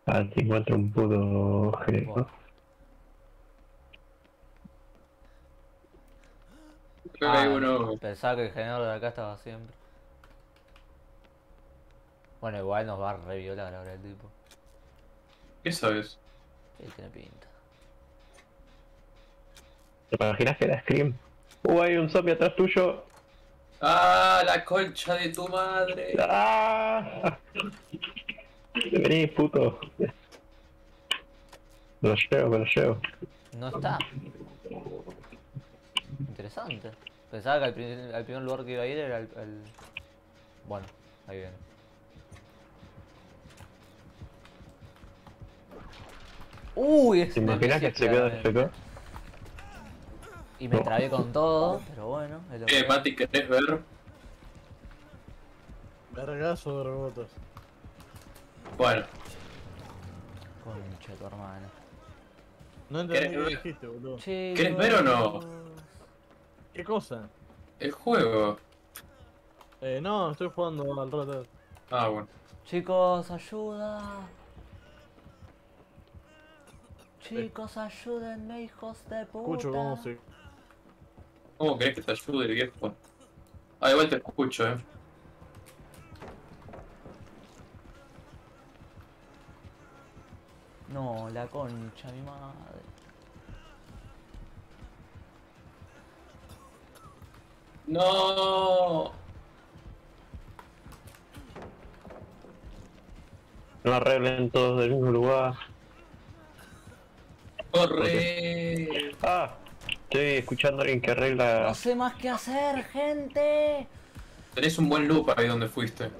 Ah, te encuentro un puto genérico. Creo que hay Ah, uno. pensaba que el generador de acá estaba siempre. Bueno, igual nos va a reviolar ahora el tipo. ¿Qué sabes? Sí, tiene pinta. ¿Te imaginas que era Scream? Hay un zombie atrás tuyo. ¡Ah, la concha de tu madre! ¡Ah! Vení, puto. Me lo llevo, me lo llevo. No está. Interesante. Pensaba que al primer lugar que iba a ir era el... Bueno, ahí viene. Uy, ¿Te es imaginas que Nemesis se quedó claramente. FK? Y me No. trabé con todo, pero bueno, es lo que hay. Mati, ¿querés ver? Vergazo de rebotas. Bueno, Concha tu hermana. No ¿querés entendí qué ver? dijiste, boludo. ¿Querés ver o no? ¿Qué cosa? El juego. No, estoy jugando al Red Dead. Ah, bueno. Chicos, ayuda. Chicos, ayúdenme, hijos de Escucho puta. cómo se... ¿Cómo querés que te ayude el viejo? Ah, igual te escucho, No, la concha, mi madre. No. No arreglen todos del mismo lugar. Corre. Ah, estoy escuchando a alguien que arregla. No sé más qué hacer, gente. Tenés un buen loop ahí donde fuiste.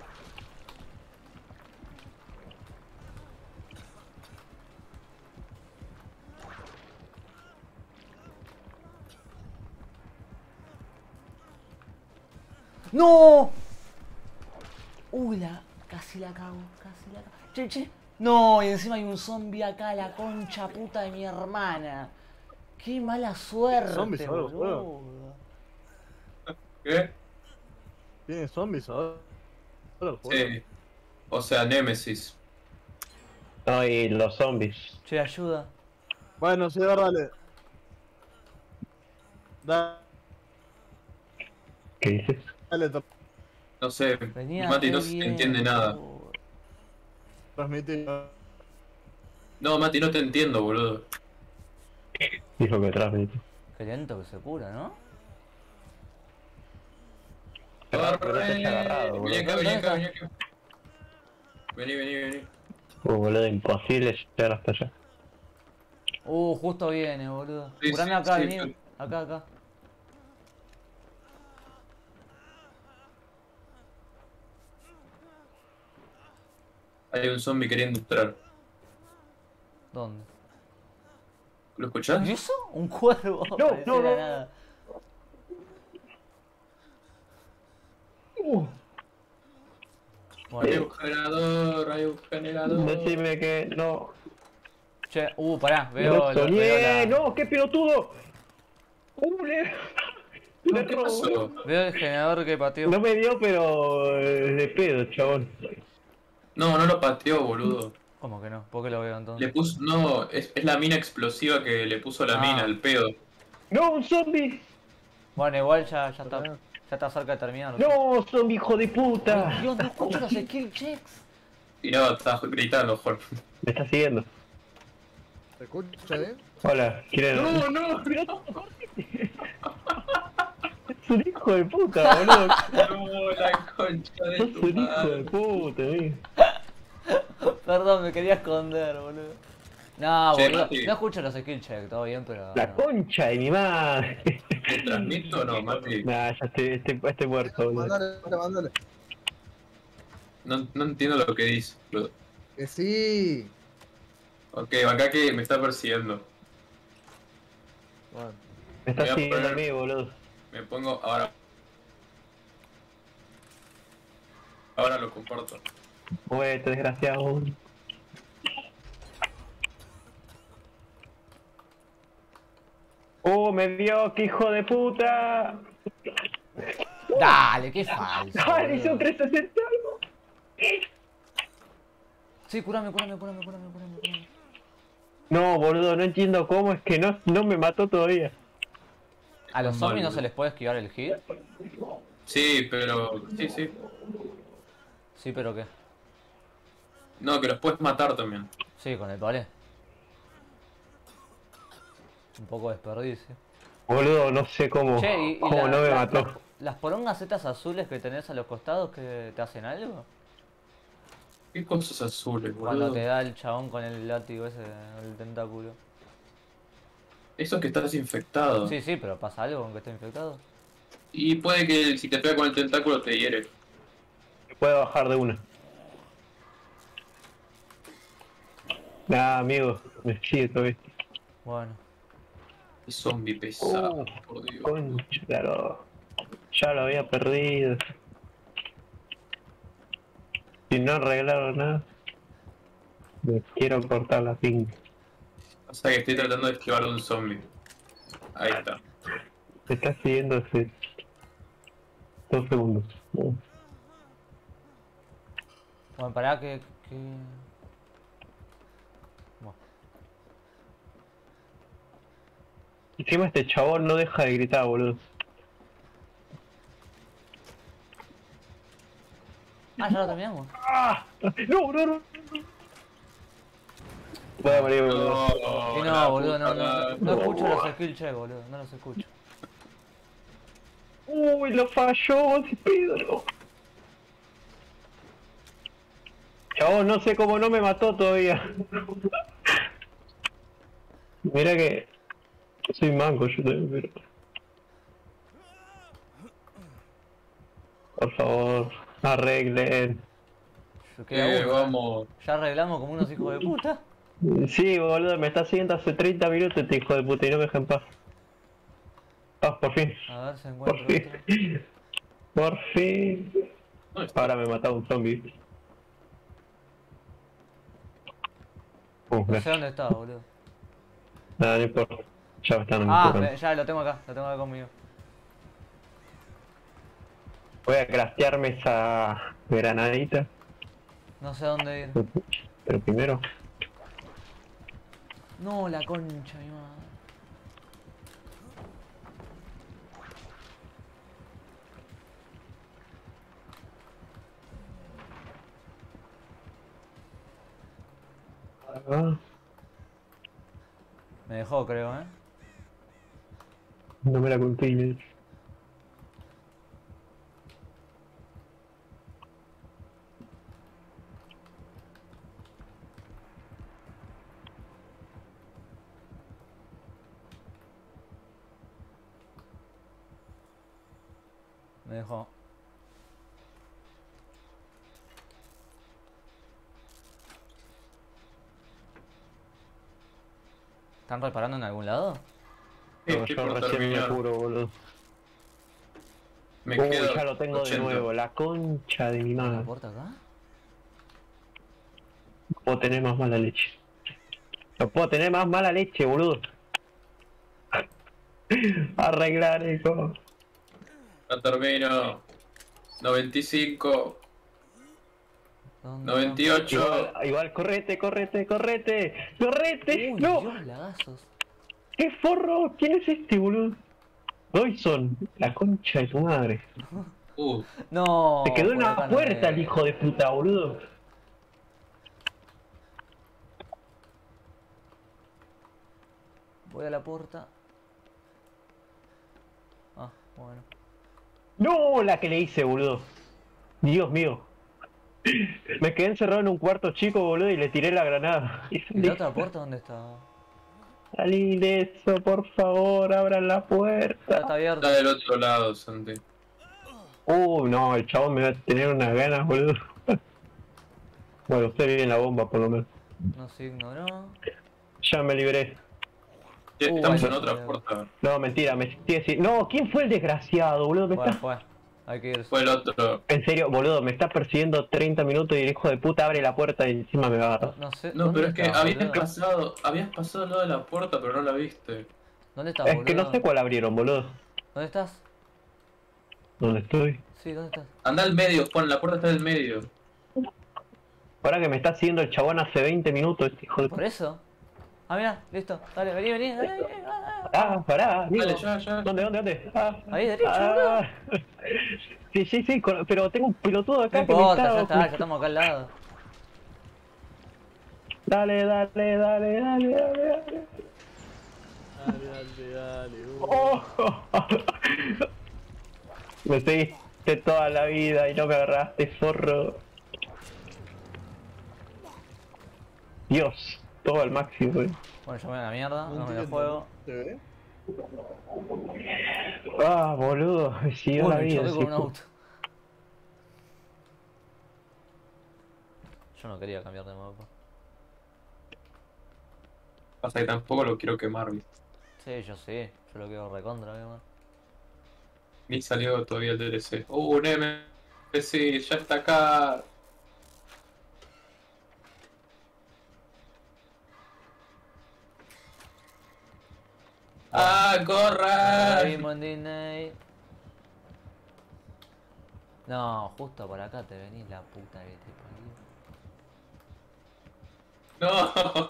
¡No! Uy, casi la cago, casi la cago. Che, che. No, y encima hay un zombie acá, la concha puta de mi hermana. Qué mala ¿Zombies suerte, ahora, boludo. ¿Qué? ¿Tiene zombies ahora el juego? Sí. O sea, Nemesis. No, y los zombies. Che, ayuda. Bueno, sí, dale. ¿Qué dices? Dale, No sé, Venía Mati, re no se te entiende bien, nada. boludo. transmitir. No, Mati, no te entiendo, boludo. Dijo que transmite. Qué lento que se cura, ¿no? Qué raro que no te haya agarrado, Vení acá, boludo. vení ¿Dónde acá, está? vení acá. Vení, vení, vení. Boludo, imposible llegar hasta allá. Justo viene, boludo. Sí, Curame sí, acá, sí, vení. Acá, acá. Hay un zombie queriendo entrar. ¿Dónde? ¿Lo escuchás? ¿Y eso? Un cuervo. No, Parecía no, la no. nada. Hay Bueno. un generador, hay un generador. Decime que no. Che, pará, Me lo veo soñé. la. No, qué pelotudo. Le No, ¿qué robó. pasó? Veo el generador que pateó. No me dio, pero de pedo, chabón. No, no lo pateó, boludo. ¿Cómo que no? ¿Por qué lo veo Le entonces? puso. No, es la mina explosiva que le puso la mina, Ah. el pedo. No, un zombie. Bueno, igual ya está. Ya está cerca de terminar. No, zombie, hijo de puta. Ay, Dios, no escucho los skill checks. Y no, estás gritando, Jorge. Me está siguiendo. ¿Se escucha bien? Hola, ¿quieren? No, no, Es un hijo de puta, boludo. no, la concha de Sos tu un hijo de madre. puta, amigo. Perdón, me quería esconder, boludo. No, Che, boludo. Mati. No escucho los skill checks, todo bien, pero. La no. concha de mi madre. ¿Te transmito o no, Mati? Nah, ya estoy muerto, boludo. Mándale. No entiendo lo que dice, boludo. Que sí. Ok, acá que me está persiguiendo. Bueno. Me está Voy a siguiendo a poner- mí, boludo. Me pongo ahora. Ahora lo comparto. Muévete, desgraciado. Me dio, qué hijo de puta. Dale, qué falso. ¡Ah, le hice un boludo. 360! Sí, curame. No, boludo, no entiendo cómo es que no me mató todavía. ¿A los Mal, zombies no se boludo. les puede esquivar el hit? Sí, pero... Sí. Sí, pero ¿qué? No, que los puedes matar también. Sí, con el palé. Un poco de desperdicio. Boludo, no sé cómo, Che, ¿y cómo no me mató. las porongas estas azules que tenés a los costados que te hacen algo? ¿Qué cosas azules, Cuando boludo? te da el chabón con el látigo ese, el tentáculo. Eso es que estás infectado. Sí, pero ¿pasa algo con que esté infectado? Y puede que si te pega con el tentáculo te hiere. Puedo bajar de una. Nah, amigo, me sigue todavía. Bueno. Es zombie pesado, por Dios. Concha, claro. Ya lo había perdido. Si no arreglaron nada, me quiero cortar la pinga. O sea que estoy tratando de esquivar de un zombie. Ahí está. Me está siguiendo hace 2 segundos. Bueno, pará que... Bueno. Encima este chabón no deja de gritar, boludo. Ah, ya lo terminamos. ¡Ah! No. Voy a morir, boludo. Y la no, boludo, puta no madre. escucho los skill check, boludo, no los escucho. Uy, lo falló, ese pedo. Chabón, no sé cómo no me mató todavía. Mira que soy manco yo también, pero... Por favor, arreglen. Queda uno, Vamos. Ya arreglamos como unos hijos de puta. Sí, boludo, me está siguiendo hace 30 minutos este hijo de puta y no me deja en paz. Ah, por fin. A ver si Por encuentro otro. fin. Por fin. ¿Dónde está? Ahora me mataba un zombie. No sé Gracias. dónde está, boludo. Nada, no importa. Ya me están Ah, curando. ya lo tengo acá conmigo. Voy a craftearme esa granadita. No sé dónde ir. Pero primero. No, la concha, mi madre. Ah, Me dejó, creo, no me la conté. Me dejó. ¿Están reparando en algún lado? Sí, No, estoy yo por recién me terminar. curo, boludo. Me Uy, quedo ya lo tengo 80. de nuevo, la concha de mi ¿La madre. puerta acá? Puedo tener más mala leche. No puedo tener más mala leche, boludo. Arreglar eso. La termino. 95. ¿Dónde? 98. Igual, correte. Uy, ¡No! Dios, lagazos. ¡Qué forro! ¿Quién es este, boludo? Doyson, la concha de tu madre. No. Se quedó en por la acá no puerta es. el hijo de puta, boludo. Voy a la puerta. Ah, bueno. No, la que le hice, boludo. Dios mío. Me quedé encerrado en un cuarto chico, boludo, y le tiré la granada. ¿Y la otra puerta dónde está? Salí de eso, por favor, abran la Está puerta. abierta. Está del otro lado, Santi. No, el chabón me va a tener unas ganas, boludo. Bueno, usted vive en la bomba, por lo menos. Nos ignoró. Ya me libré. Estamos ahí en otra fue. puerta. No, mentira, me estoy diciendo... No, ¿quién fue el desgraciado, boludo? Me está... Fue. Hay que irse. Fue el otro. En serio, boludo, me está persiguiendo 30 minutos y el hijo de puta abre la puerta y encima me va a agarrar. No sé. No, ¿dónde pero es que estás, habías pasado al lado de la puerta, pero no la viste. ¿Dónde estás, Es boludo? que no sé cuál abrieron, boludo. ¿Dónde estás? ¿Dónde estoy? Sí, ¿dónde estás? Anda al medio, Juan, la puerta está en el medio. Ahora que me está siguiendo el chabón hace 20 minutos, este hijo de... Por eso. Ah, mira, listo. Dale, vení, vení. Dale, dale, dale. Pará, Diego. Dale, ya. ¿Dónde? Ahí, derecho, Sí, pero tengo un pelotudo No acá que me importa, está... ya está, ya estamos acá al lado. Dale. Dale. Oh. Me seguiste toda la vida y no me agarraste, zorro. Dios, todo al máximo, Bueno, yo me voy a la mierda, No no me lo entiendo. juego. ¿Se ve? Ah, boludo, me siguió la Me vida. choqué con un sí. auto. Yo no quería cambiar de mapa. Pasa que tampoco lo quiero quemar, ¿viste? Sí, yo sí, yo lo quiero recontra, weón. Ni salió todavía el DLC. Un NPC, ya está acá. ¡Ah, corra! Raymond Disney. No, justo por acá te venís la puta que te parió. ¡No!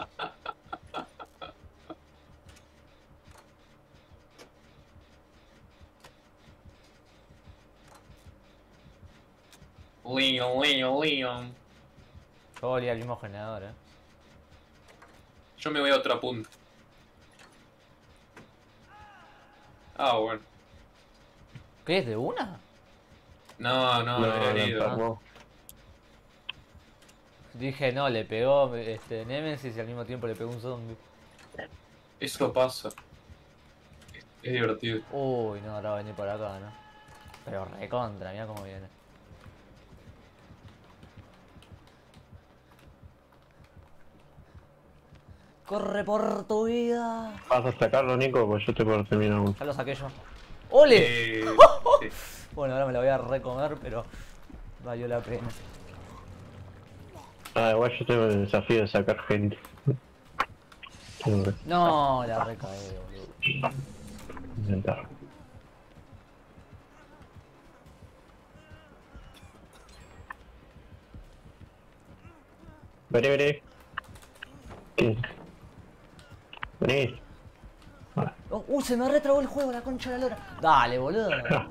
Leon. Yo volví al mismo generador, Yo me voy a otra punta. Ah, bueno. ¿Qué es de una? No, No, era no, herido. enfermó. Dije, no, le pegó Nemesis y al mismo tiempo le pegó un zombie. Eso pasa. Es divertido. Uy, no, ahora va a venir por acá, ¿no? Pero recontra, mira cómo viene. Corre por tu vida. ¿Vas a sacarlo, Nico? Pues yo estoy por terminar uno. Ya lo saqué yo. ¡Ole! Sí. Bueno, ahora me la voy a recomer, pero valió la pena. Ah, igual yo tengo el desafío de sacar gente. Tengo que No, la recaí, boludo. intentar. Vení. ¿Qué? Vení. Oh, se me retrabó el juego, la concha de la lora. Dale, boludo.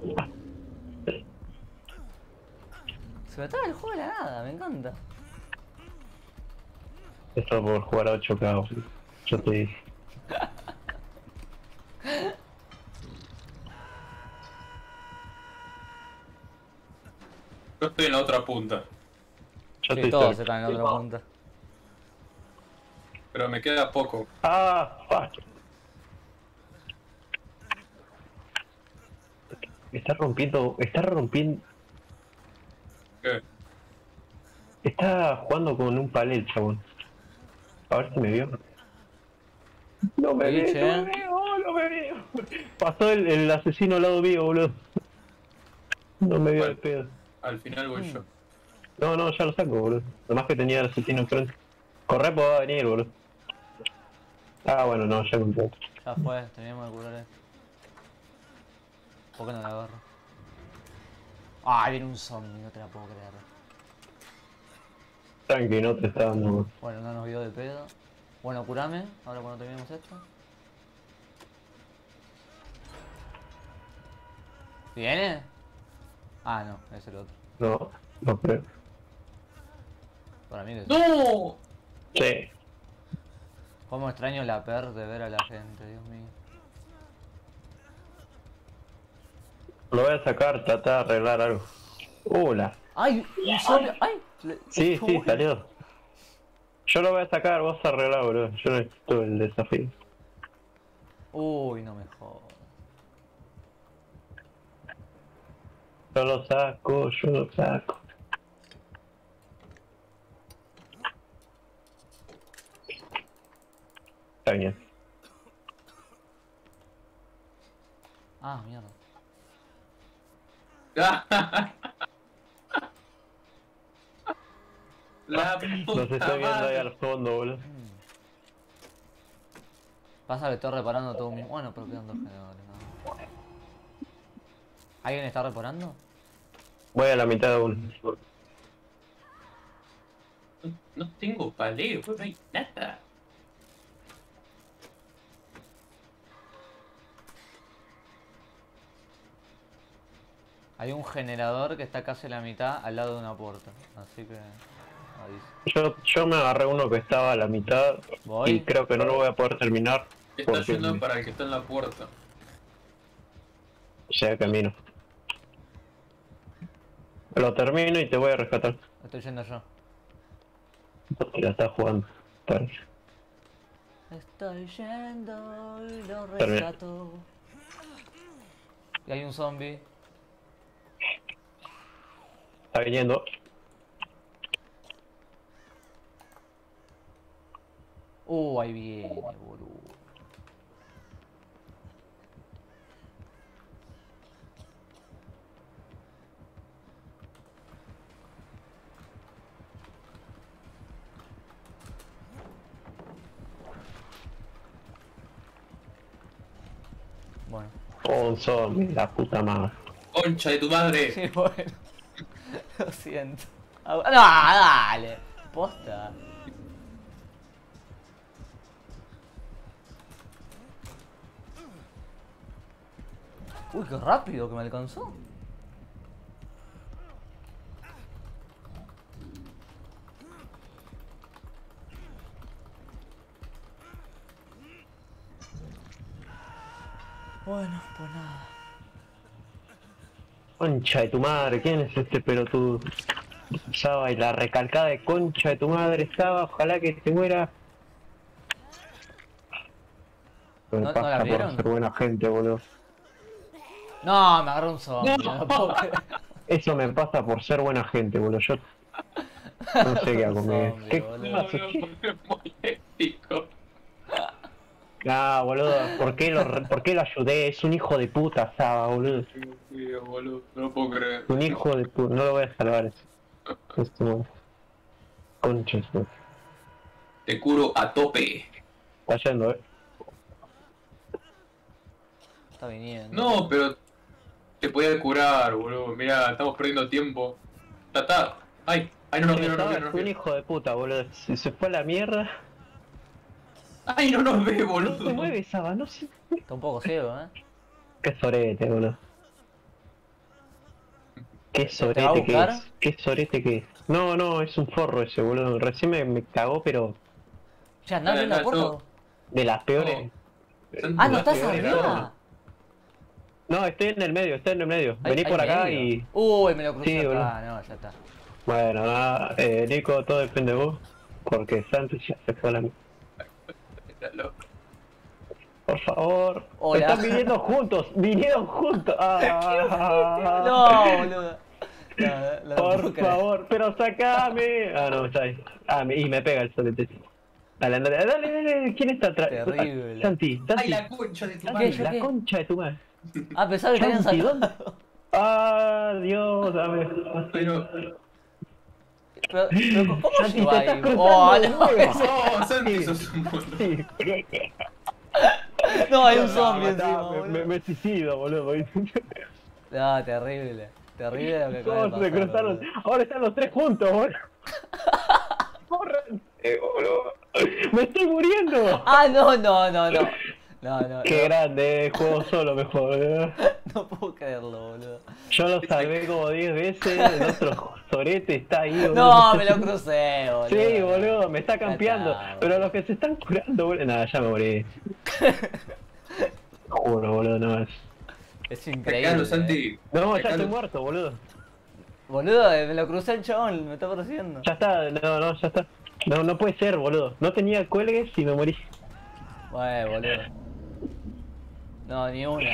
Se me traba el juego de la nada, me encanta. Esto por jugar a 8K, boludo. Yo te dije. Yo estoy en la otra punta. Yo Sí, estoy todos cerca. están en la otra punta. Pero me queda poco. Ah, fuck. Está rompiendo. ¿Qué? Está jugando con un palet, chabón. A ver si me vio. No me Sí, veo, che. no me veo. Pasó el asesino al lado mío, boludo. No me vio Bueno. de pedo. Al final voy yo. No, ya lo saco, boludo. Nomás que tenía el asesino enfrente. Corre, pues va a venir, boludo. Ah, bueno, no, ya compré. Ya fue, teníamos que curar esto. ¿Por qué no la agarro? Ah, viene un zombie, no te la puedo creer. Tranqui, no te está dando, boludo. Bueno, no nos vio de pedo. Bueno, curame, ahora cuando terminemos esto. ¿Viene? Ah, no, es el otro. No creo. Para mí que sí. ¡No! Sí. Cómo extraño la per de ver a la gente, Dios mío. Lo voy a sacar, tratar de arreglar algo. Hola. ¡Ay! ¡Un zombie! ¡Ay! Sí, salió. Yo lo voy a sacar, vos arreglar, boludo. Yo necesito el desafío. Uy, no me jodas. Yo lo saco. Está bien. Ah, mierda. La Los estoy puta viendo ahí madre. al fondo, boludo. Pasa que estoy reparando todo mismo. Bueno, pero quedan dos generadores, ¿no? ¿Alguien está reparando? Voy a la mitad de uno. No tengo paleo, no hay nada. Hay un generador que está casi a la mitad al lado de una puerta. Así que... Yo me agarré uno que estaba a la mitad Voy. y creo que no lo voy a poder terminar. Está Porque yendo para el que está en la puerta. sea camino. Lo termino y te voy a rescatar. Estoy yendo yo. La estás jugando. Está- Estoy yendo y lo Termina. rescato. Y hay un zombie. Está viniendo. Ahí viene, boludo. Bueno. Oh, un zombie, la puta madre. ¡Concha de tu madre! Sí, bueno. Lo siento. No, dale. Posta. Uy, qué rápido que me alcanzó. Bueno, pues nada. Concha de tu madre, ¿quién es este pelotudo? Estaba y la recalcada de concha de tu madre estaba, ojalá que se muera. Me ¿No la pasa por vieron? ser buena gente, boludo. No, me agarró un zombie. No puedo creer. Eso me pasa por ser buena gente, boludo. Yo no sé qué hago conmigo. Zombie, ¿Qué boludo. No, pasa? no, es muy épico. Ah, boludo, ¿por qué lo ayudé? Es un hijo de puta, Saba, boludo. Dios mío, boludo, no lo puedo creer. Un hijo de puta, no lo voy a salvar eso. Esto, concha, eso. Te curo a tope. Está yendo, Está viniendo. No, pero te podía curar, boludo. Mirá, estamos perdiendo tiempo. Tata. Ay, no nos vio, no nos vio, no nos un vio. hijo de puta, boludo. Se fue a la mierda. Ay, no nos ve, No se boludo. mueve, Saba, no sé. Está un poco ciego, ¿eh? Qué sorete, boludo. Qué va a sorete que buscar? es. Qué sorete que es. No, no, es un forro ese, boludo. Recién me cagó, pero Ya, andá abriendo la no, puerta. de las peores. Ah, ¿no estás peores arriba? formas. No, estoy en el medio, estoy en el medio. Ahí- Vení ahí por acá medio. y... Uy, me lo crucé Sí, acá. boludo. No, ya está. Bueno, Nico, todo depende de vos. Porque Santos ya se fue a la mierda. Por favor. Hola. Están viniendo juntos, vinieron juntos. Ah, No, boludo. No, no puedo por creer. favor, pero sacame. Ah, no, está ahí. Y me pega el solete. Dale, dale, dale, dale. ¿Quién está atrás? Terrible. Santi, Ay, Santi. la concha de tu ¿Qué? madre. ¿Yo La qué? concha de tu madre. Ah, pensaba que te habían Santi, sacado. Ah, Dios, dame. Pero... Pero ¿cómo Santi, llegó te ahí? estás cruzando Oh, el no, huevo. No, Santi, sos un mono. Sí. no, hay un zombie Matá, encima, boludo. me suicido, boludo. No, terrible. Terrible lo que acaba Todos de se pasar, cruzaron. boludo. Ahora están los tres juntos, boludo. Corran, boludo. Me estoy muriendo. Ah, no, no, no, no. No, no, Qué no, grande, juego solo mejor, boludo. no puedo creerlo, boludo. Yo lo salvé como 10 veces, el otro sorete está ahí, boludo. No, me lo crucé, boludo. Sí, boludo, me está campeando. está, Pero boludo. los que se están curando, boludo. Nada, ya me morí. Juro, boludo, no es. Es increíble. Sacalo, Santi. No, ya Sacalo. estoy muerto, boludo. Boludo, me lo crucé el chabón, me está persiguiendo. Ya está, no, ya está. No, no puede ser, boludo. No tenía cuelgues y me morí. Boludo. No, ni una,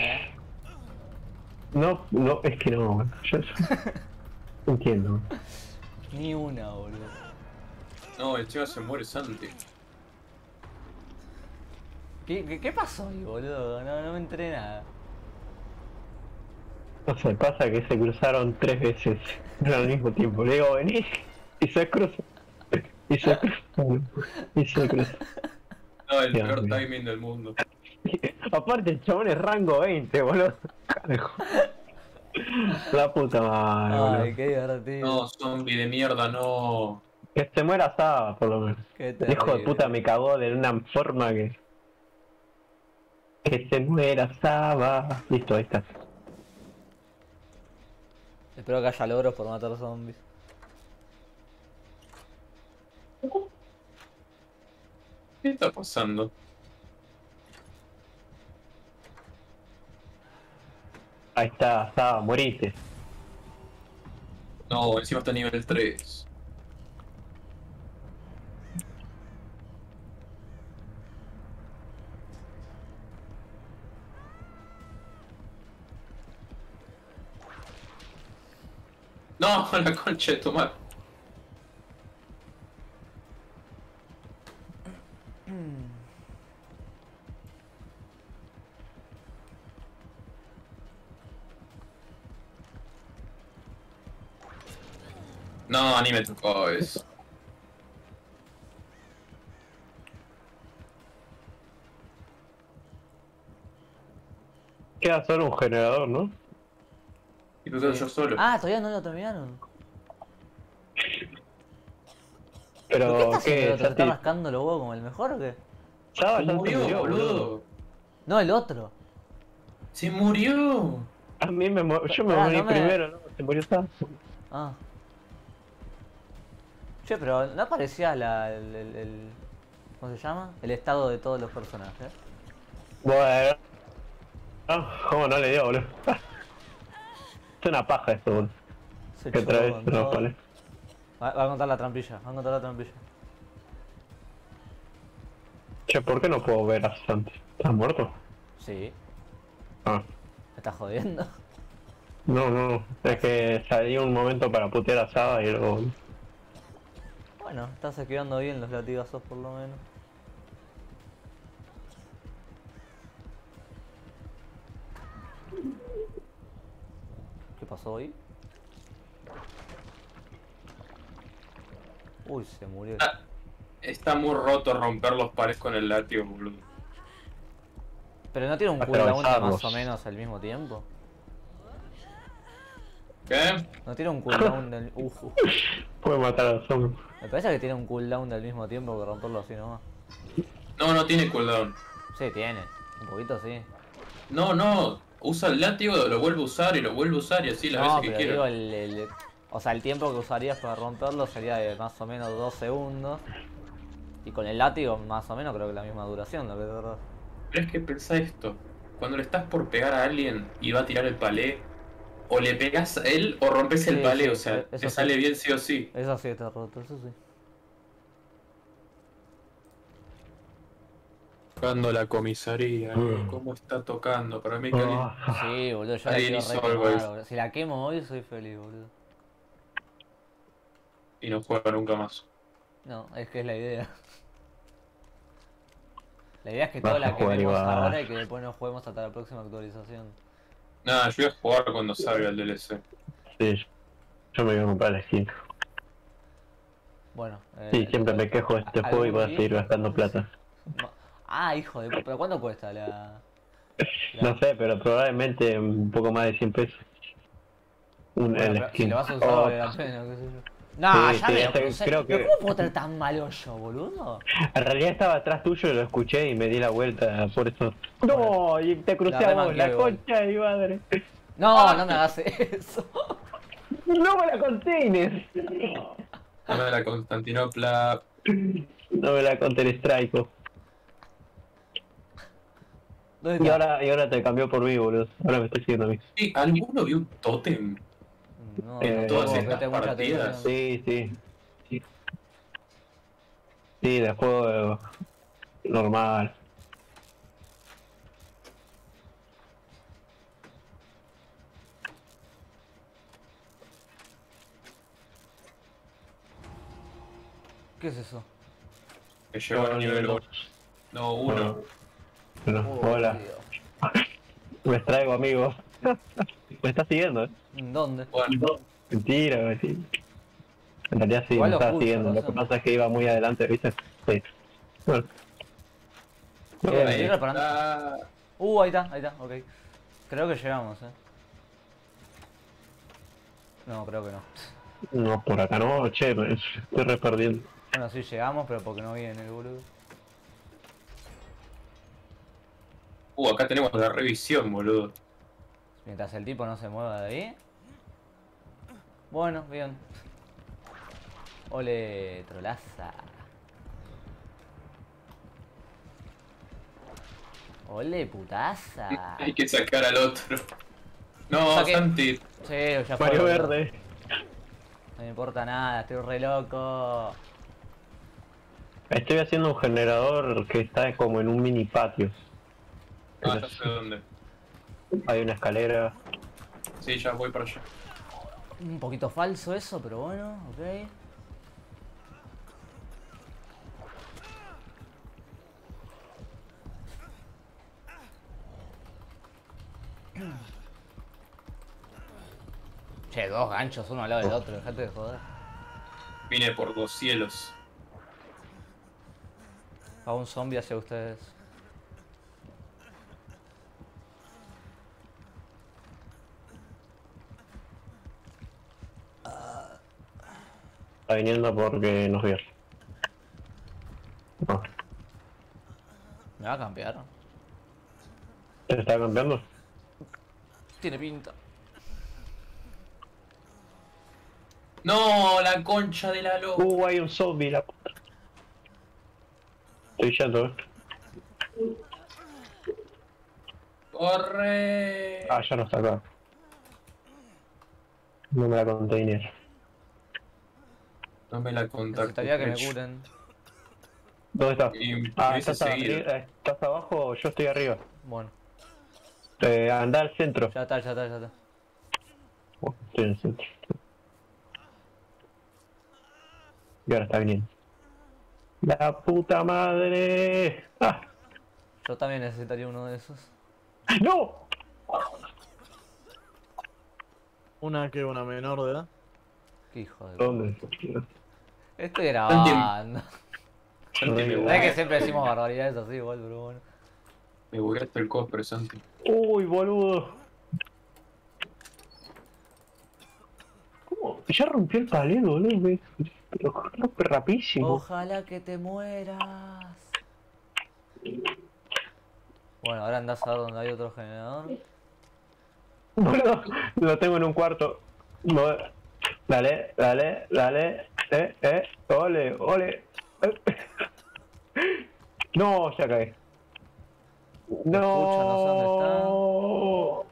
No, no, es que no, boludo. Yo entiendo. Ni una, boludo. No, encima se muere Santi. ¿Qué pasó ahí, boludo? No me enteré de nada. No sé, pasa que se cruzaron 3 veces al mismo tiempo. Le digo, vení, y se cruza. Y se cruza. Y se cruza. No, el Dios peor mío. timing del mundo. Aparte el chabón es rango 20, boludo. La puta madre, Ay, boludo. qué divertido. No, zombie de mierda, no. Que se muera Saba, por lo menos. Qué El hijo de terrible. puta me cagó de una forma que... Que se muera Saba. Listo, ahí está. Espero que haya logros por matar zombies. ¿Qué está pasando? Ahí está, Saba, moriste. No, encima está a nivel 3. No, la concha de tu madre. No, ni me tocó eso. Queda solo un generador, ¿no? Y tú quedo yo solo. Ah, todavía no lo terminaron. ¿Por Pero, qué está haciendo el ¿qué? otro? ¿Se está rascando los huevos como el mejor o qué? Saba Se ya se murió, murió, boludo. No, el otro. Se murió. A mí yo me Pará, morí no me- primero, ¿no? Se murió Saba. Ah. Che, pero no aparecía ¿cómo se llama? El estado de todos los personajes. Bueno. ¿Cómo no le dio, boludo? Es una paja esto, boludo. Se Que otra chocó vez con no todo. vale. Va a contar la trampilla, va a contar la trampilla. Che, ¿por qué no puedo ver a Santi? ¿Estás muerto? Sí, Ah. me estás jodiendo. No. Es que salí un momento para putear a Saba y luego... Bueno, estás esquivando bien los latigazos por lo menos. ¿Qué pasó ahí? Uy, se murió. Ah, está muy roto romper los pares con el látigo, boludo. Pero no tiene un cooldown de más o menos al mismo tiempo. ¿Qué? No tiene un cooldown del... Puede matar a los zombies. Me parece que tiene un cooldown del mismo tiempo que romperlo así nomás. No tiene cooldown. Sí, tiene. Un poquito sí. No. Usa el látigo, lo vuelve a usar y lo vuelve a usar y así las No, veces que pero quiera. digo o sea, el tiempo que usarías para romperlo sería de más o menos 2 segundos. Y con el látigo más o menos creo que la misma duración, lo que de verdad. Pero es que pensá esto. Cuando le estás por pegar a alguien y va a tirar el palé, o le pegas a él o rompes el Sí, palé, sí, o sea, eso te sí. sale bien sí o sí. Eso sí está roto, eso sí. Tocando la comisaría, ¿cómo está tocando? Para mí que alguien... Sí, boludo, yo la Alguien quiero hizo re algo quemar, ahí. boludo. Si la quemo hoy soy feliz, boludo. Y no juega nunca más. No, es que es la idea. La idea es que Vas toda a la jugar quememos y vas. ahora y que después no juguemos hasta la próxima actualización. Nada, yo voy a jugar cuando salga el DLC. Sí, yo me voy a comprar la skin. Bueno, Sí, siempre me quejo de este juego y voy a seguir gastando plata. Ah, hijo de... ¿Pero cuánto cuesta No sé, pero probablemente un poco más de 100 pesos. Bueno, El pero si skin. lo vas a usar Oh, vale la pena, qué sé yo. No, Sí, ya sí, me lo ese crucé. creo ¿Pero que- cómo puedo tener tan mal hoyo, boludo? en realidad estaba atrás tuyo y lo escuché y me di la vuelta, por eso. No, y te crucé La a vos, remanqueo la igual. concha de mi madre. No, no me hagas eso. No me la contenes. Dame la Constantinopla. No me la conté el strike. ¿Dónde Y está? ahora te cambió por mí, boludo. Ahora me estoy siguiendo a mí. Sí, ¿alguno vio un tótem? No, todas tampoco estas presté mucha partidas. atención. Sí. Sí, de juego normal. ¿Qué es eso? Que llegó a nivel 8. No, 1. Bueno, Oh, hola. Dios. Me traigo, amigo. Me está siguiendo, ¿Dónde? Bueno, Mentira. En realidad sí, Igual me lo estaba escucho, siguiendo. no Lo sé. que pasa es que iba muy adelante, ¿viste? Sí. Bueno. Estoy ahí reparando. está. Ahí está, ok. Creo que llegamos, eh. No, creo que no. No, por acá no, che, me estoy re perdiendo. Bueno, sí llegamos, pero porque no viene el boludo. Acá tenemos la revisión, boludo. Mientras el tipo no se mueva de ahí. Bueno, bien. Ole, trolaza. Ole, putaza. Hay que sacar al otro. No, Saqué. Santi. Sí, ya fue. Mario boludo. Verde. No me importa nada, estoy re loco. Estoy haciendo un generador que está como en un mini patio. Ah, ya sé dónde. Hay una escalera. Sí, ya voy para allá. Un poquito falso eso, pero bueno, ok. Che, dos ganchos uno al lado del otro, dejate de joder. Vine por los cielos. Va un zombie hacia ustedes. Está viniendo porque nos vio. No. ¿Me va a cambiar? ¿Se está cambiando? Tiene pinta. No, la concha de la loca. Hay un zombie, la puta. Estoy yendo, Corre. Ah, ya no está acá. No me la container. No me la contacto. Necesitaría que me curen. ¿Dónde está? Y Ah, hubiese ¿estás seguido. arriba? ¿Estás abajo? Yo estoy arriba. Bueno, Anda al centro. ya está, ya está, ya está. Oh, estoy en el centro. Y ahora está viniendo. ¡La puta madre! ¡Ah! Yo también necesitaría uno de esos. ¡No! Una menor de edad. Qué hijo de... ¿Dónde? Estoy grabando. Santi, me Es que bugué. siempre decimos barbaridades así igual, pero bueno. Me bugueaste el cofre, Santi. ¡Uy, boludo! ¿Cómo? Ya rompió el palero, boludo. Pero rompe rapidísimo. Ojalá que te mueras. Bueno, ahora andás a ver dónde hay otro generador. Boludo, lo tengo en un cuarto. No, dale, dale, dale. Ole, ole. No, ya caí. escucho, no sé No.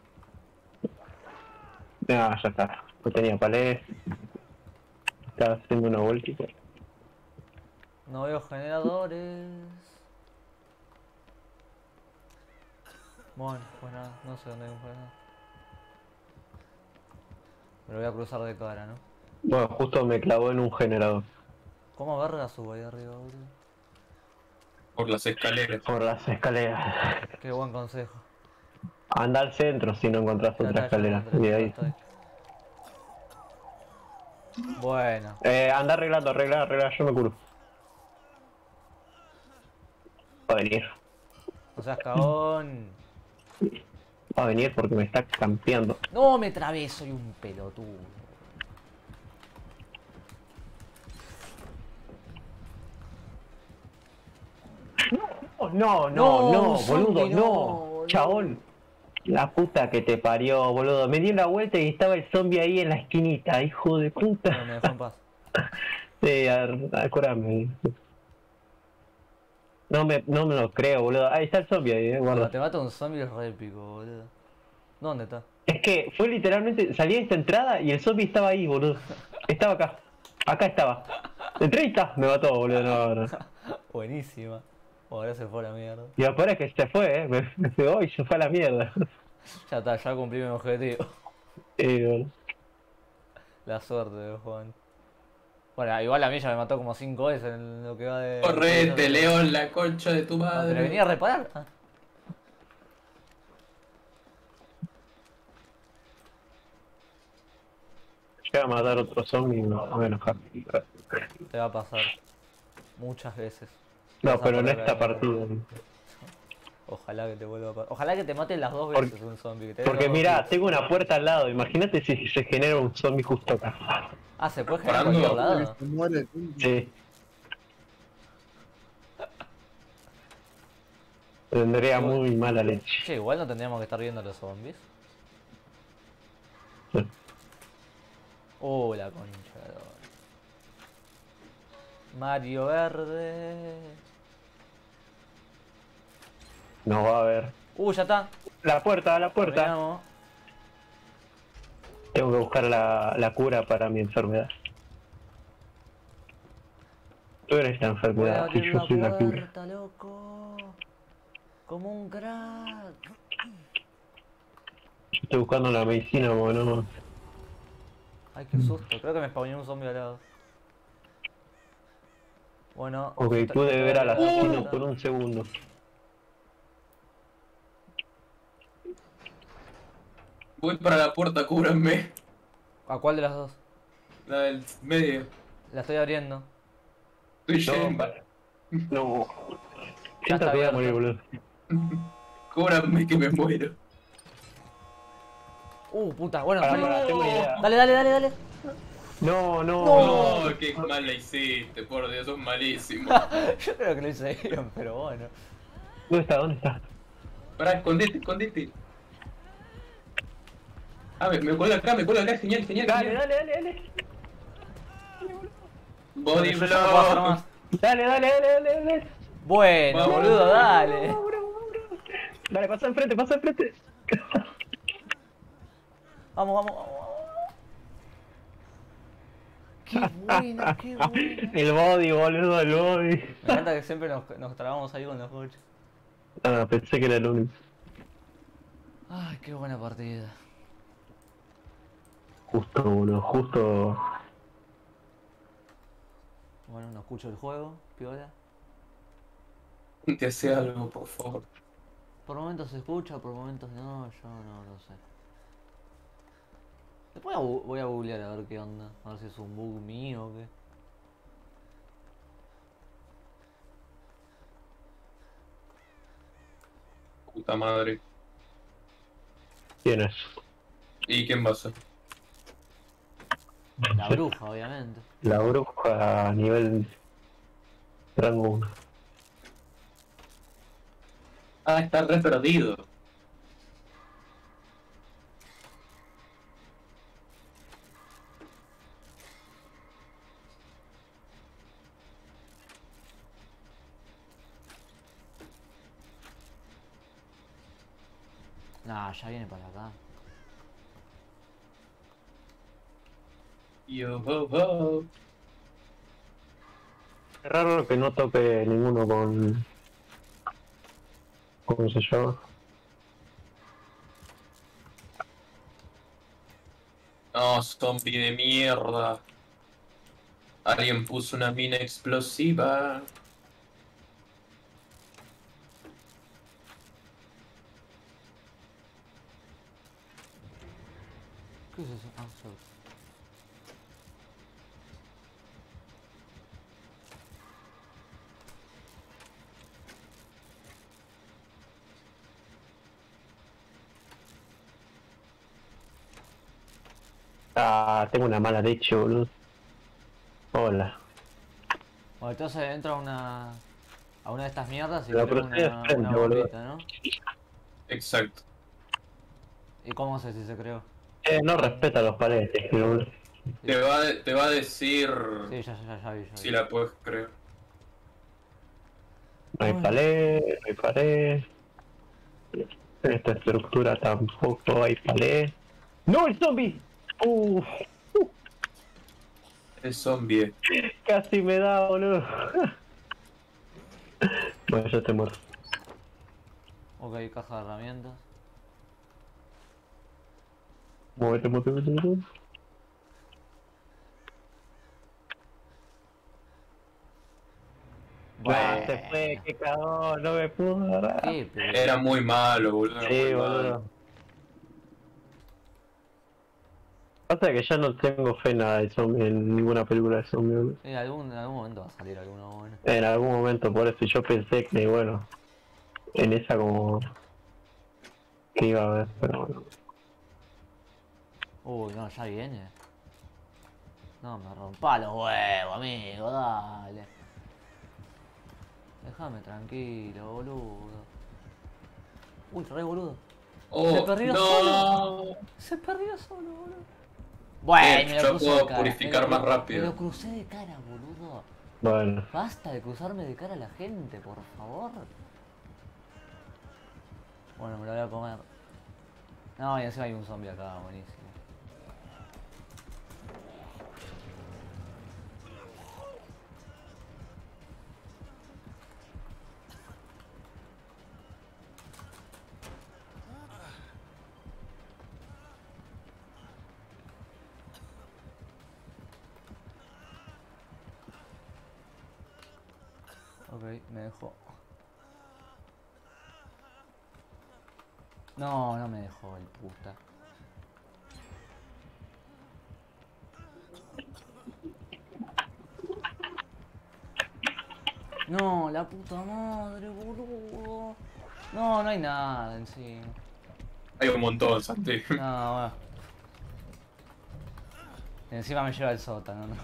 No, ya está. No tenía palés. Estaba haciendo una vueltita. No veo generadores. Bueno, pues nada, no sé dónde hay un generador. Me lo voy a cruzar de cara, ¿no? Bueno, justo me clavó en un generador. ¿Cómo verga subo ahí arriba, boludo? Por las escaleras. Por las escaleras. Qué buen consejo. Anda al centro si no encontrás Ya otra está, ya escalera. encontré, Y ya ahí. estoy. Bueno, Anda arreglando, arregla, yo me curo. Va a venir. no seas cagón. Va a venir porque me está campeando. No, me trabé, soy un pelotudo. No, No, no, un zombie, boludo, no, no. boludo. Chabón. La puta que te parió, boludo. Me di una vuelta y estaba el zombie ahí en la esquinita, hijo de No, me puta. dejó en paz. Curame. No me lo creo, boludo. Ahí está el zombie ahí, Cuando guarda. te mata un zombie es re épico, boludo. ¿Dónde está? Es que fue literalmente, salí de esta entrada y el zombie estaba ahí, boludo. Estaba acá. Acá estaba. Entré y está. Me mató, boludo. No. Buenísima. Oh, ahora se fue a la mierda. Y lo peor es que se fue, me pegó y se fue a la mierda. Ya está, ya cumplí mi objetivo. Boludo. La suerte de Juan. Bueno, igual a mí ya me mató como 5 veces en lo que va de... Correte, León, la concha de tu No, madre. pero venía a reparar. Ah, Llega a matar otro zombie y me voy a enojar. te va a pasar. Muchas veces. No, Vas a pero en perder esta la- partida. Ojalá que te vuelva a pasar. Ojalá que te maten las dos veces un zombie. Que te dé Porque dos mira, hits. tengo una puerta al lado. Imagínate si se genera un zombie justo acá. Ah, ¿se puede generar en Parando. cualquier lado? Se muere. Sí. Tendría muy mala leche. Che, igual no tendríamos que estar viendo a los zombies. Sí. La concha de oro. Mario Verde. No va a ver. Ya está. La puerta, la puerta. Terminamos. Tengo que buscar la cura para mi enfermedad. Tú eres la Voy a enfermedad y abrir yo la soy la cura. puerta, loco. Como un crack. Yo estoy buscando la medicina, bueno. Ay, qué susto. Creo que me spawné un zombie al lado. Bueno. Ok, está- pude está ver al abierta la asesino puerta. por un segundo. Voy para la puerta, cúbranme. ¿A cuál de las dos? La del medio. La estoy abriendo. Estoy No, yendo. no. Ya Siento está que voy a abierto. morir, boludo. Cúbranme que me muero. Puta, bueno. Para, tengo una idea. Dale, dale, dale, dale. No, no. No, qué mal la hiciste, por Dios, sos malísimo. Yo creo que lo hice bien, pero bueno. ¿Dónde está? ¿Dónde está? Pará, escondete. Ah, me cuelga acá, genial. Dale, dale, dale, dale. Body Yo ya no puedo hacer block. más. Dale, dale, dale, dale, dale. Bueno, Vamos. boludo, dale. Dale, pasa enfrente, pasa enfrente. Vamos, vamos, vamos. Qué buena, qué buena. El body, boludo, el body. Me encanta que siempre nos trabamos ahí con los coches. Ah, pensé que era el único. Ay, qué buena partida. Justo, boludo, justo. Bueno, no escucho el juego, piola. Te hace algo, por favor. Por momentos se escucha, por momentos no, yo no lo sé. Después voy a googlear a ver qué onda, a ver si es un bug mío o qué. Puta madre. ¿Quién es? ¿Y quién va a ser? La bruja, obviamente. La bruja a nivel rango 1. Ah, está re perdido. Nah, ya viene para acá. Yo, ho, ho. Es raro que no toque ninguno con... ¿Cómo se llama? No, zombie de mierda. Alguien puso una mina explosiva. ¿Qué es eso? Ah, sorry. Ah, tengo una mala leche, boludo. Hola. Bueno, entonces entra a una de estas mierdas y Pero creo estoy de frente, una boludo. bombita, ¿no? Exacto. ¿Y cómo sé si se creó? No respeta los paletes, boludo. Te va a decir Sí, ya vi, ya vi. si la puedes creer. No hay pared, no hay pared. En esta estructura tampoco hay pared. ¡No, el zombie! Uff, Es zombie. casi me da, boludo. Bueno, ya te muerto. Ok, caja de herramientas. Muévete, muévete, muévete, muévete. Ah, se fue, qué cagón, no me pudo agarrar. ¿Qué? Pero... Era muy malo, boludo. Sí, muy boludo. malo. Pasa que ya no tengo fe nada de zombie, en ninguna película de zombie, boludo. En algún momento va a salir alguno bueno. En algún momento, por eso yo pensé que, bueno, en esa como... que iba a haber, pero bueno. Uy, no, ya viene. No me rompa los huevos, amigo, dale. Déjame tranquilo, boludo. Uy, re boludo. Oh, Se perdió no. solo. Se perdió solo, boludo. Bueno, me lo yo crucé de puedo cara. purificar más rápido. Me lo crucé de cara, boludo. Bueno. Basta de cruzarme de cara a la gente, por favor. Bueno, me lo voy a comer. No, y encima hay un zombie acá, buenísimo. Ok, me dejó. No, no me dejó el puta. No, la puta madre, boludo. No, no hay nada encima. Hay un montón, Santi. No, bueno. Y encima me lleva el sótano, no.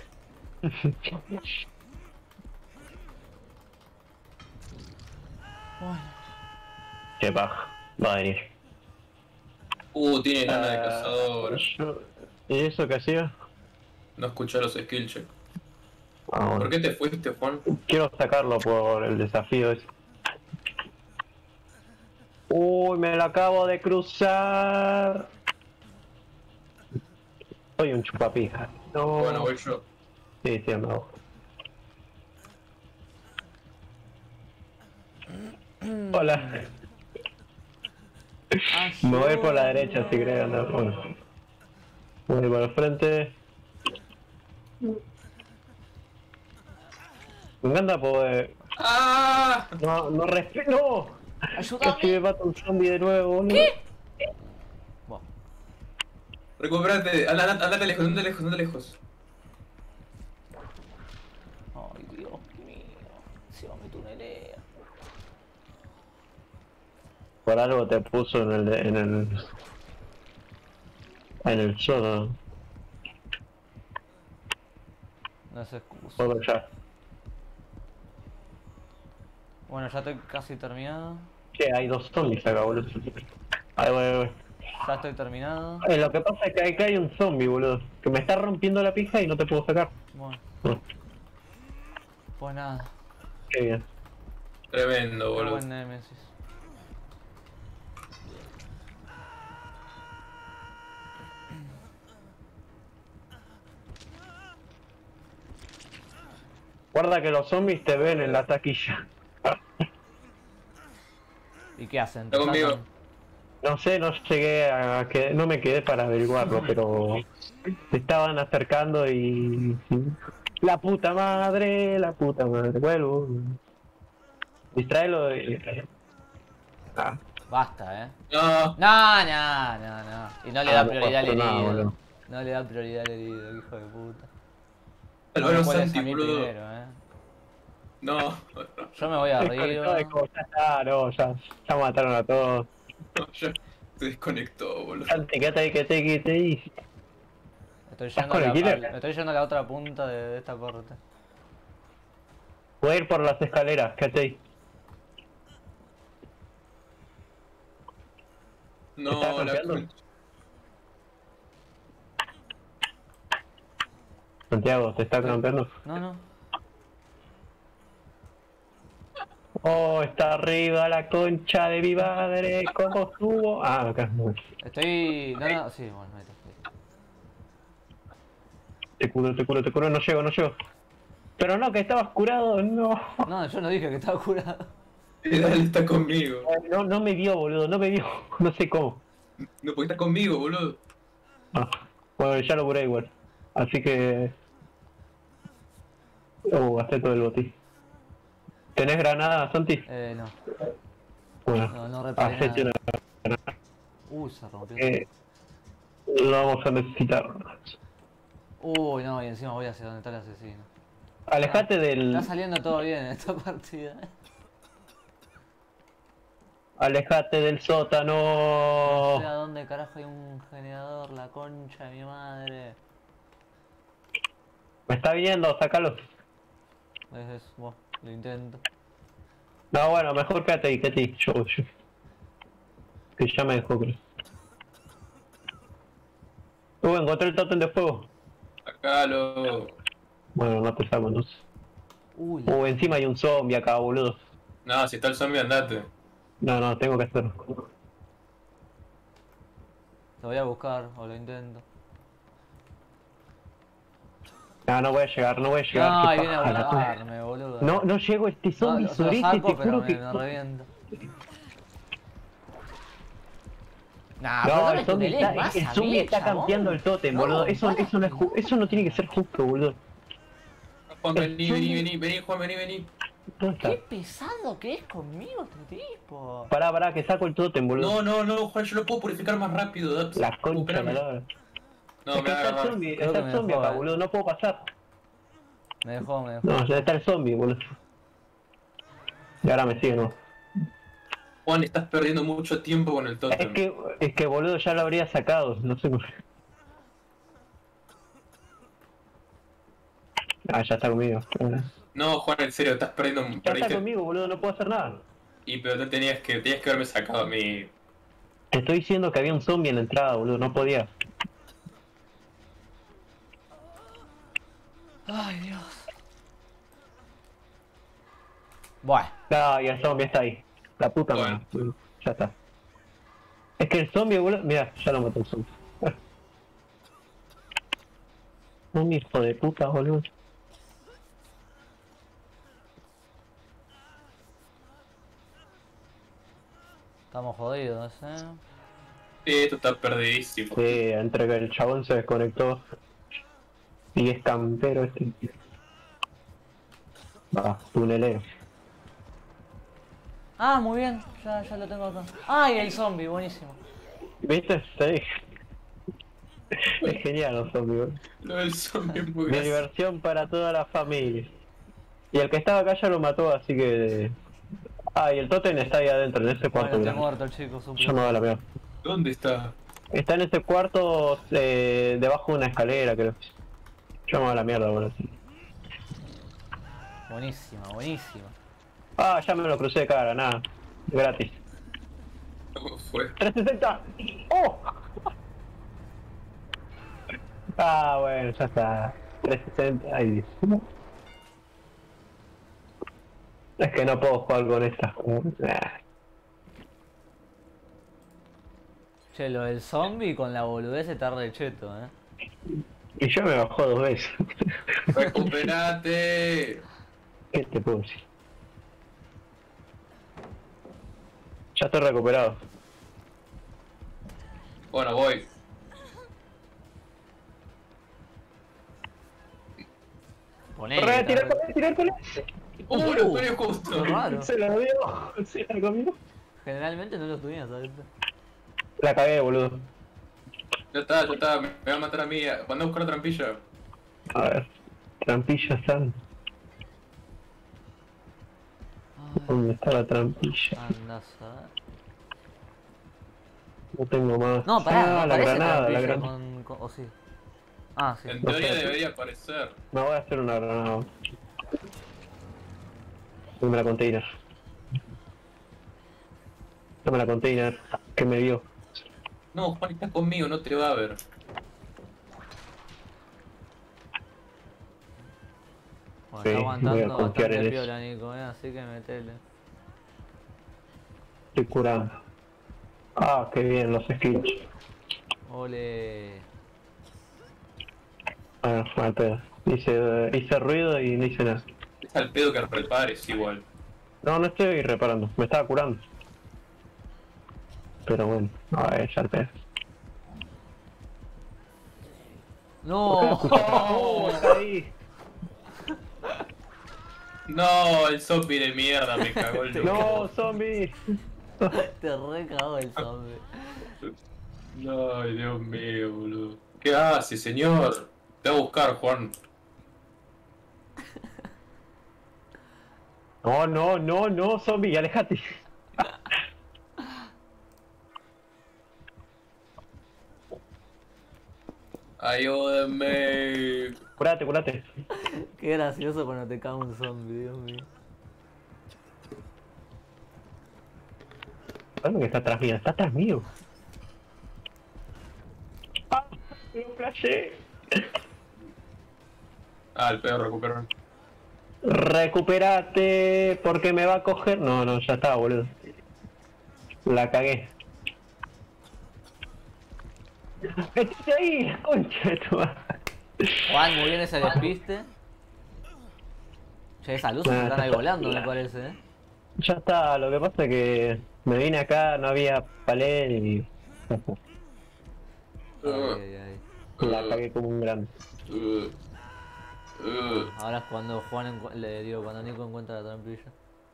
Bueno. Qué paja. Va a venir. Tiene lana de cazador. ¿Y eso qué hacía? No escuché los skill check. Ah, bueno. ¿Por qué te fuiste, Juan? Quiero sacarlo por el desafío ese. Uy, me lo acabo de cruzar. Soy un chupapija. No. Bueno, voy yo. Sí, sí, me hago. Hola. Me voy por la derecha si querés andar. Bueno. Voy para el frente. Me encanta poder. ¡Ah! No, no respeto. ¡No! Ayúdame. Casi me mata un zombie de nuevo, boludo. ¿Qué? Bueno. Recuperate, andate lejos, andate lejos, andate lejos. Ay, Dios mío. Se va a tunelea. Por algo te puso en el solo. No se excusa. Por allá. Bueno, ya estoy casi terminado. Che, hay dos zombies acá, boludo. Ahí voy. Ya estoy terminado. Lo que pasa es que acá hay un zombie, boludo. Que me está rompiendo la pija y no te puedo sacar. Bueno, No, pues nada. qué bien. Tremendo, Qué boludo. buen Nemesis. Guarda que los zombies te ven en la taquilla. ¿Y qué hacen? Está conmigo. ¿Tratan? No sé, no llegué a que no me quedé para averiguarlo, pero se estaban acercando y la puta madre, vuelvo. Distraelo Ah, No, Basta, No. Y no le da no prioridad al pasó nada, herido. boludo. No le da prioridad al herido, hijo de puta. el No bueno me puedes Santi, a mí boludo. primero, No, Yo me voy Desconectó arriba. de cosas, ya mataron a todos. ya se desconectó, boludo. Santi, quédate ahí. Estoy ¿Estás yendo con el killer? me estoy yendo a la otra punta de esta corte. Voy a ir por las escaleras, quédate ahí. No, ¿Estás la confiando? concha. Santiago, ¿te está campeando? No. Oh, está arriba la concha de mi madre. ¿Cómo subo? Ah, acá no. Estoy. No, sí, bueno, ahí está. Te curo, no llego. Pero no, que estabas curado, no. No, yo no dije que estaba curado. Dale, está conmigo. No me vio, boludo, no me vio. No sé cómo. No, porque está conmigo, boludo. Ah, bueno, ya lo curé igual. Así que... gasté todo el botín. ¿Tenés granada, Santi? No. Bueno, No reparé hacete nada. una... Se rompió. Lo vamos a necesitar. Uy, no, y encima voy hacia donde está el asesino. Alejate del... Está saliendo todo bien en esta partida. Alejate del No sótano. sé a dónde carajo hay un generador, la concha de mi madre. Me está viendo, sácalo. Es eso, bueno, lo intento. No, bueno, mejor quédate ahí, quédate ahí. Yo. Que ya me dejó, creo. Encontré el tótem de fuego. Sacalo. Bueno, no te saco entonces. Uy, Encima hay un zombie acá, boludo. No, si está el zombie, andate. No, tengo que hacerlo. lo voy a buscar, o lo intento. No voy a llegar, no voy a llegar. No, qué ahí viene a paja, la puta. buscarme, boludo. No llego a este zombie lo sorete, saco, te pero juro me que... reviento. Nah, pero No, no el me zombie tuneles está, más el a zombie mí, está chabón. campeando el tótem, No, boludo. Eso no es eso no tiene que ser justo, boludo. Juan, vení, El vení, zombie- vení, Juan, vení. ¿Dónde está? Qué pesado que es conmigo este tipo. Pará, que saco el tótem, boludo. No, Juan, yo lo puedo purificar más rápido. La concha, Espérame. la No, Es me que va a está el agarrar. zombie, Creo está que el me zombie dejó, acá, boludo. No puedo pasar. Me dejó. No, ya está el zombie, boludo. Y ahora me sigue, no. Juan, estás perdiendo mucho tiempo con el tótem. Es que boludo ya lo habría sacado, no sé. Ah, ya está conmigo. No, Juan, en serio, estás perdiendo. Ya está Perdiste. conmigo, boludo, no puedo hacer nada. Y pero tenías que haberme sacado a mí. Te estoy diciendo que había un zombie en la entrada, boludo, no podía. Ay, Dios. Bueno, Ah, y el zombie está ahí. La puta Bueno. madre. Ya está. Es que el zombie, boludo. Mira, ya lo mató el zombie. Un hijo de puta, boludo. estamos jodidos, Sí, esto está perdidísimo. Sí, entre que el chabón se desconectó. Y es campero este. Va, tunelero. Ah, muy bien, ya lo tengo acá. Ay, el zombie, buenísimo. ¿Viste? Sí. Es genial los zombies, boludo. Lo del zombie es muy De gracioso. diversión para toda la familia. Y el que estaba acá ya lo mató, así que... Ah, y el tótem está ahí adentro, en ese Bueno, cuarto. estoy grande. muerto el chico, súper. Ya me va la mierda. ¿Dónde está? Está en ese cuarto debajo de una escalera, creo. Ya me va la mierda, boludo. Buenísima. Ah, ya me lo crucé de cara, nada. Gratis. ¿Cómo fue? 360. ¡Oh! Ah, bueno, ya está. 360. Ay, Dios. Es que no puedo jugar con esta. Che, lo del zombie con la boludez está re cheto, Y yo me bajó 2 veces. ¡Recuperate! ¿Qué te puedo decir? Ya estoy recuperado. Bueno, voy. Ponele. Tirar con él. Bueno, estoy justo. Qué raro. Se la dio. Se la comió. Generalmente no los tenía, ¿sabes? La cagué, boludo. Ya está, me va a matar a mí. Manda a buscar la trampilla. A ver. Trampilla están. ¿Dónde está la trampilla? Andás a ver. No tengo más. No, pará, Ah, no la parece granada, la trampilla granada. o sí. Ah, sí. En No teoría sé. debería aparecer. Me voy a hacer una granada. Dame la container. Dame la container. Que me dio. No, Juan está conmigo, no te va a ver. Bueno, Sí, está voy a aguantando confiar bastante en piola, Nico, así que metele. Estoy curando. Ah, qué bien, los skills. Ole. Ah, mal pedo. Hice ruido y no hice nada. Es al pedo que repares igual. No, no estoy reparando, me estaba curando. Pero bueno, a ver, ya el pedo. No. ¡Oh, está ahí! No, el zombie de mierda me cagó el ¡No, zombie! Te recagó el zombie. No, ay, Dios mío, boludo. ¿Qué hace, señor? Te voy a buscar, Juan. No, zombie, alejate. Ayúdenme. Curate. Qué gracioso cuando te cae un zombie, Dios mío. ¿Cuándo que está atrás mío? Está atrás mío. ¡Ah! ¡Lo flashé! Ah, el pedo recuperó. Recuperate porque me va a coger. No, no, ya está, boludo. La cagué. ¡Metiste ahí! ¡Concha de tu madre! Juan, muy bien ese despiste. Che, esas luces están ahí volando, me parece, Ya está, lo que pasa es que me vine acá, no había palet y Ay, ay. la cagué como un grande. Ahora es cuando Juan le digo, cuando Nico encuentra la trampilla.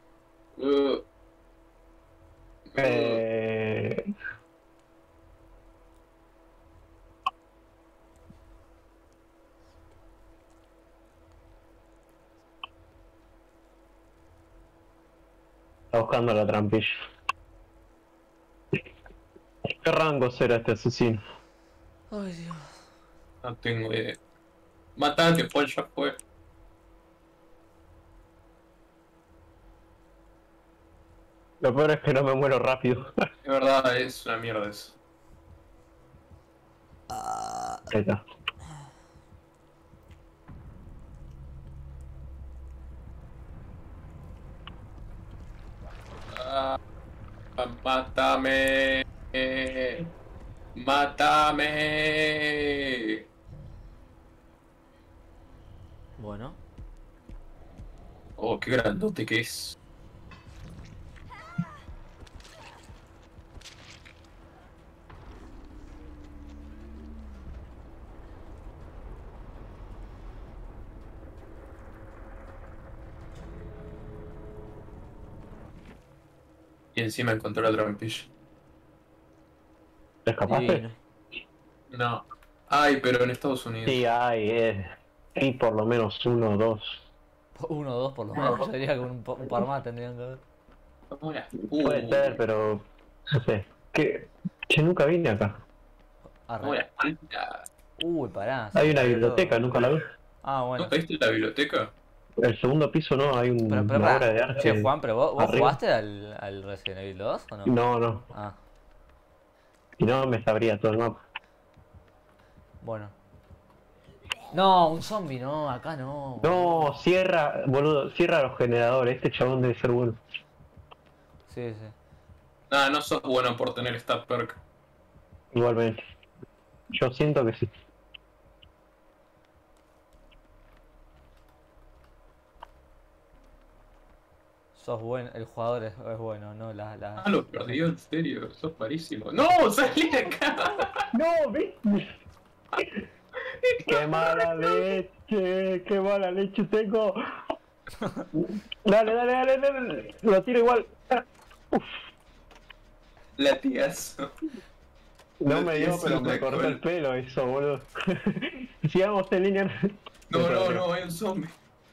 Eh... Está buscando la trampilla. ¿Qué rango será este asesino? Ay, Dios. No tengo idea. Matate, Juan, ya fue. Lo peor es que no me muero rápido. De verdad, es una mierda eso. Ahí está. Ah, mátame. Mátame. Bueno. Oh, qué grandote que es. Y encima encontró la trampilla. ¿Te escapaste? Divino. No. Ay, pero en Estados Unidos. Sí, hay, sí, por lo menos uno o dos. Uno o dos por lo menos. Sería que un par más tendrían que haber. Ahora. Puede ser, pero no sé. ¿Qué? Che, nunca vine acá. Arre. Ahora. Uy, pará. se Hay me una cayó biblioteca, todo. nunca la vi. Ah, bueno. ¿No caíste en la biblioteca? El segundo piso no, hay Pero, una pará. obra de arte. Che, Juan, pero vos arriba. jugaste al Resident Evil 2 o no? No, no. Ah, Si no, me sabría todo el mapa. bueno. No, un zombie, no, acá no. No, cierra, boludo, cierra los generadores. Este chabón debe ser bueno. Sí, sí. Nah, no sos bueno por tener stat perk. Igualmente. Yo siento que sí. Sos bueno, el jugador es bueno, no Ah, lo perdió, en serio. Sos malísimo. ¡No! ¡Salí de acá! No, ¿viste? ¡Qué mala leche! ¡Qué mala leche tengo! Dale, dale, dale, dale. Lo tiro igual. Uf. Latigazo. No Lo me dio, tienes pero en me la cortó cola. el pelo eso, boludo. Sigamos en línea. No, no, no, hay un zombie.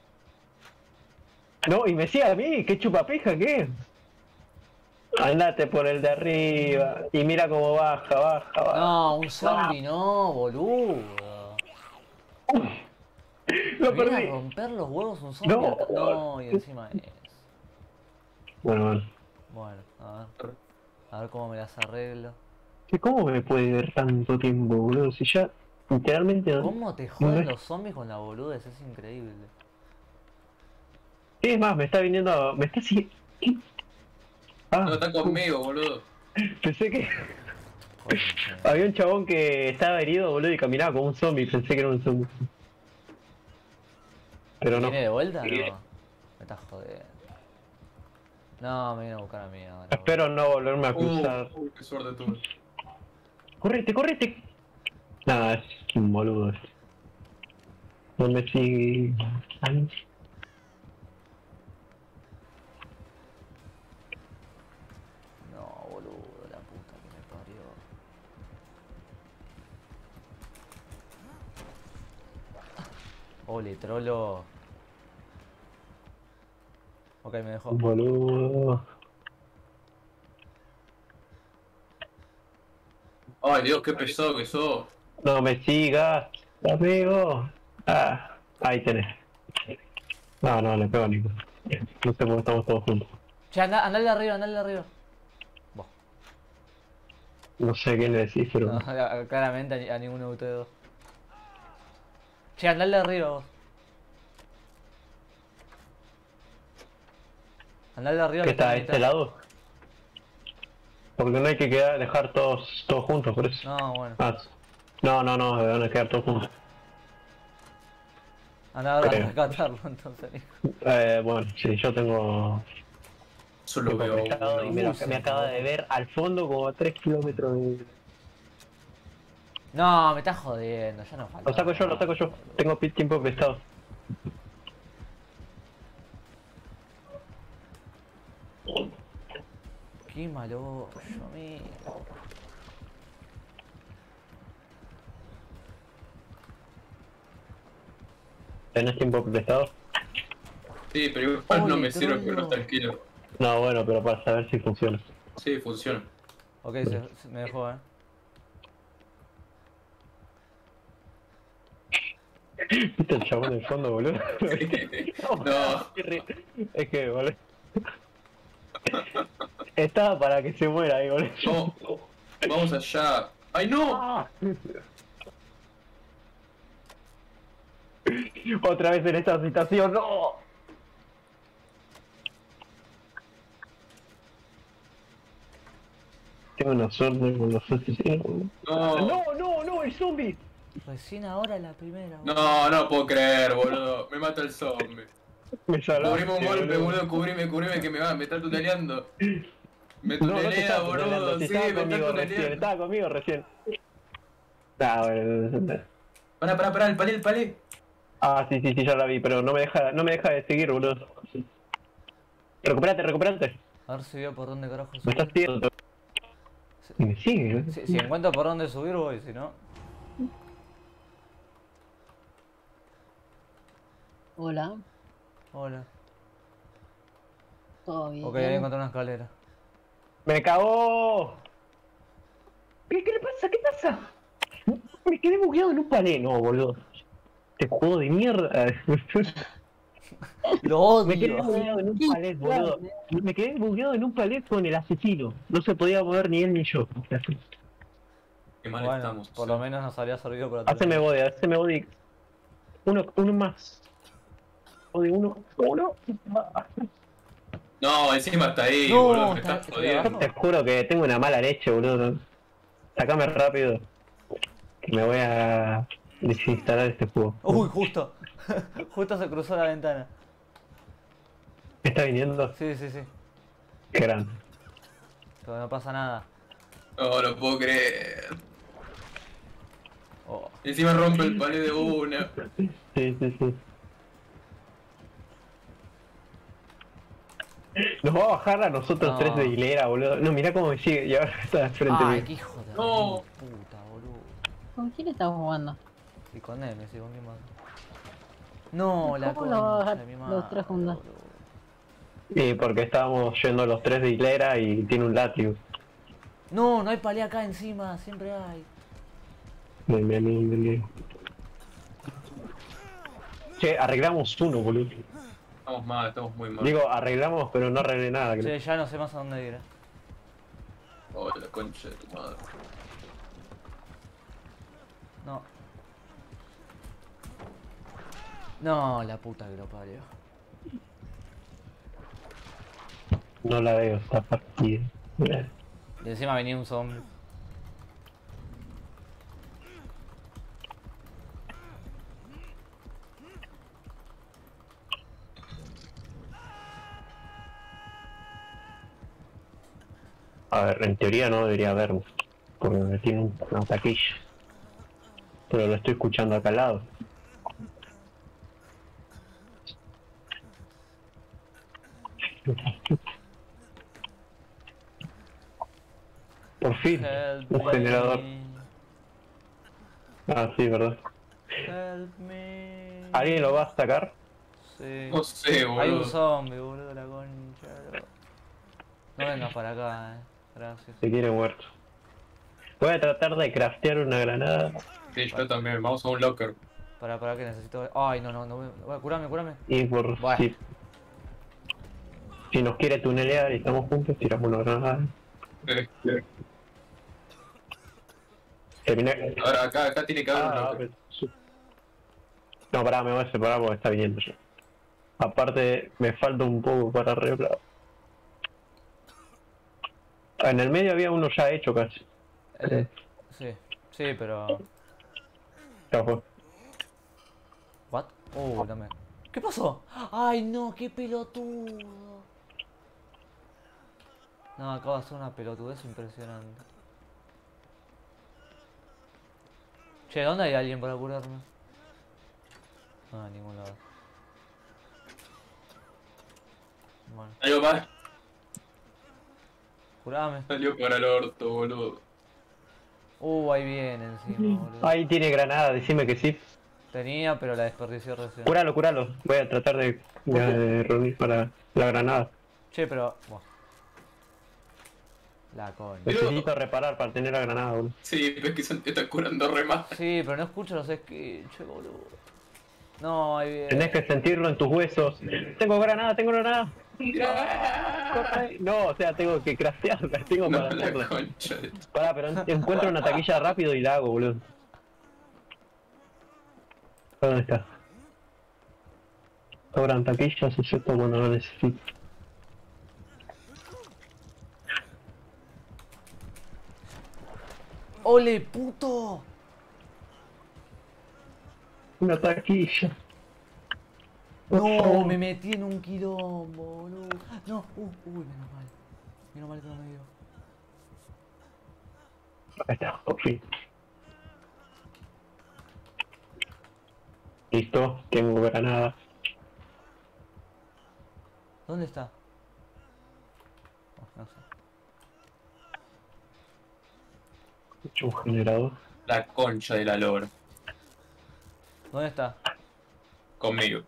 No, y me sigue a mí, qué chupapija, ¿qué? Andate por el de arriba. Y mira cómo baja, baja, baja. No, un zombie no, boludo. Lo Me viene a perdí. romper los huevos un zombie. No. acá. No, y encima es. Bueno, bueno. Bueno, a ver cómo me las arreglo. ¿Cómo me puede ver tanto tiempo, boludo? Si ya literalmente no. ¿Cómo te joden los zombies con la boludez? Es increíble. Sí, es más, me está viniendo. Me está siguiendo. ¿Qué? Ah, No, está conmigo, boludo. pensé que Coño, había un chabón que estaba herido, boludo, y caminaba como un zombie. Pensé que era un zombie. Pero no. ¿Viene de vuelta? No. Me estás jodiendo. No, me viene a buscar a mí ahora. Espero no volverme a cruzar. Uy, qué suerte tuve. ¡Correte, correte! Nada, es un boludo este. ¿Dónde sigue? Ay. No, boludo, la puta que me parió. Ole, trolo. Ok, me dejó. Boludo. Ay, Dios, qué pesado que sos. No me sigas, amigo. Ah, ahí tenés. No, no, le pego a Nico. No sé cómo estamos todos juntos. Che, andale de arriba, andale de arriba. Vos. No sé qué le decís, pero... No, claramente a ninguno de ustedes dos. Che, andale de arriba vos. Andale de arriba ¿Qué que está a también este lado? Porque no hay que dejar todos juntos, por eso. No, bueno. Ah, no, van a quedar todos juntos. Andá a Creo. rescatarlo entonces. Bueno, sí, yo tengo... Solo tengo veo pescado y uno. me acaba de ver al fondo como a 3 kilómetros de... No, me estás jodiendo, ya no falta. Lo saco yo. Tengo tiempo prestado. Qué malo, yo amigo. ¿Tenés tiempo prestado? Sí, pero igual no Oye, me sirve porque no trolo. está el kilo. No, bueno, pero para saber si funciona. Sí, funciona. Ok, me dejó, ¿Viste el chabón del fondo, boludo? No. Es que, boludo. Estaba para que se muera ahí, boludo. No, vamos allá. ¡Ay, no! Ah. Otra vez en esta situación, no. Tengo una suerte con los asesinos. No, No, el zombie. Recién ahora la primera. no, no puedo creer, boludo. Me mata el zombie. Me salvaste, Cubrime un golpe, boludo. Cubrime que me está tuneleando. Me No, no te tunelea, estaba boludo. tuneleando, Sí, estaba me está conmigo recién, tuneleando. estaba conmigo recién. Ah, bueno. Pará, el palé. Ah, sí, ya la vi, pero no me deja de seguir, boludo. Recuperate. A ver si veo por dónde carajo Me subir. estás siguiendo. Y me sigue, ¿eh? Si encuentro por dónde subir voy, si no. Hola, Hola. todo bien. Ok, ahí encontré una escalera. ¡Me cagó! ¿Qué le pasa? ¿Qué pasa? Me quedé bugueado en un palé, no, boludo. Este juego de mierda. Lo Me quedé odio. bugueado en un palet, boludo. Me quedé bugueado en un palet con el asesino. No se podía mover ni él ni yo. Qué mal Bueno, estamos. por lo menos nos habría servido para Haceme body. Uno más. Body, uno. No, encima está ahí, No, boludo. Me está- estás jodiendo. Te juro que tengo una mala leche, boludo. Sacame rápido. Que me voy a desinstalar este juego. Uy, justo. Justo se cruzó la ventana. ¿Me está viniendo? Sí. Qué grande. Pero no pasa nada. No lo puedo creer. Oh. Encima rompe el palé de una. Sí. Nos va a bajar a nosotros No. tres de hilera, boludo. No, mirá cómo me sigue y ahora está de frente Ay, mío. qué hijo de No. puta, boludo. ¿Con quién estás jugando? Y con él, me sigo con mi madre. No, la ¿Cómo lo va a concha bajar de mi los madre, tres juntos? boludo. Y porque estábamos yendo los tres de hilera y tiene un látigo. No, no hay palé acá encima, siempre hay. Bien. Che, arreglamos uno, boludo. Estamos muy mal. Digo, arreglamos, pero no arreglé nada. Creo. Che, ya no sé más a dónde ir. Oh, la concha de tu madre. No. No, la puta que lo parió. No la veo, está partida. Y encima venía un zombie. A ver, en teoría no debería haberlo. Porque tiene una taquilla. Pero lo estoy escuchando acá al lado. Por fin, Help un generador. me. Ah, sí, verdad. Help me. ¿Alguien lo va a sacar? Sí. No sé, Hay un boludo. zombie, boludo, la concha. No vengas para acá, Gracias. Se quiere muerto. Voy a tratar de craftear una granada. Sí, yo también. Vamos a un locker. Para que necesito. Ay, no, curame, curame. Y por Bueno. si nos quiere tunelear y estamos juntos, tiramos una granada. Termina. Ahora acá tiene que haber Ah, una. no, pará, me voy a separar porque está viniendo ya. Aparte, me falta un poco para arreglar. En el medio había uno ya hecho casi. Sí, sí, pero. Ya fue. ¿What? Dame. ¿Qué pasó? Ay, no, qué pelotudo. No, acabo de hacer una pelotudez impresionante. Che, ¿dónde hay alguien para curarme? No, en ningún lado. Bueno, Algo más. curame. Salió para el orto, boludo. Ahí viene encima, boludo. Ahí tiene granada, decime que sí. Tenía, pero la desperdicié recién. Curalo, curalo. Voy a tratar de reunir para la granada. Che, pero. Buah. La coña. Necesito reparar para tener la granada, boludo. Sí, ves que te está curando re mal. Sí, pero no escucho los skills, che, boludo. No, ahí viene. Tenés que sentirlo en tus huesos. Tengo granada, tengo granada. Corre. No, o sea, tengo que craftearla, tengo No, para la hacerla. concha de... Pará, pero encuentro una taquilla rápido y la hago, boludo. ¿Dónde está? Sobran taquillas, excepto cuando lo necesito. ¡Ole, puto! Una taquilla. No, me metí en un quilombo, boludo. No, menos mal. Menos mal que no me dio. Ahí está, por fin. Listo, tengo granada. ¿Dónde está? Oh, no sé. He hecho un generador. La concha de la lora. ¿Dónde está? Conmigo.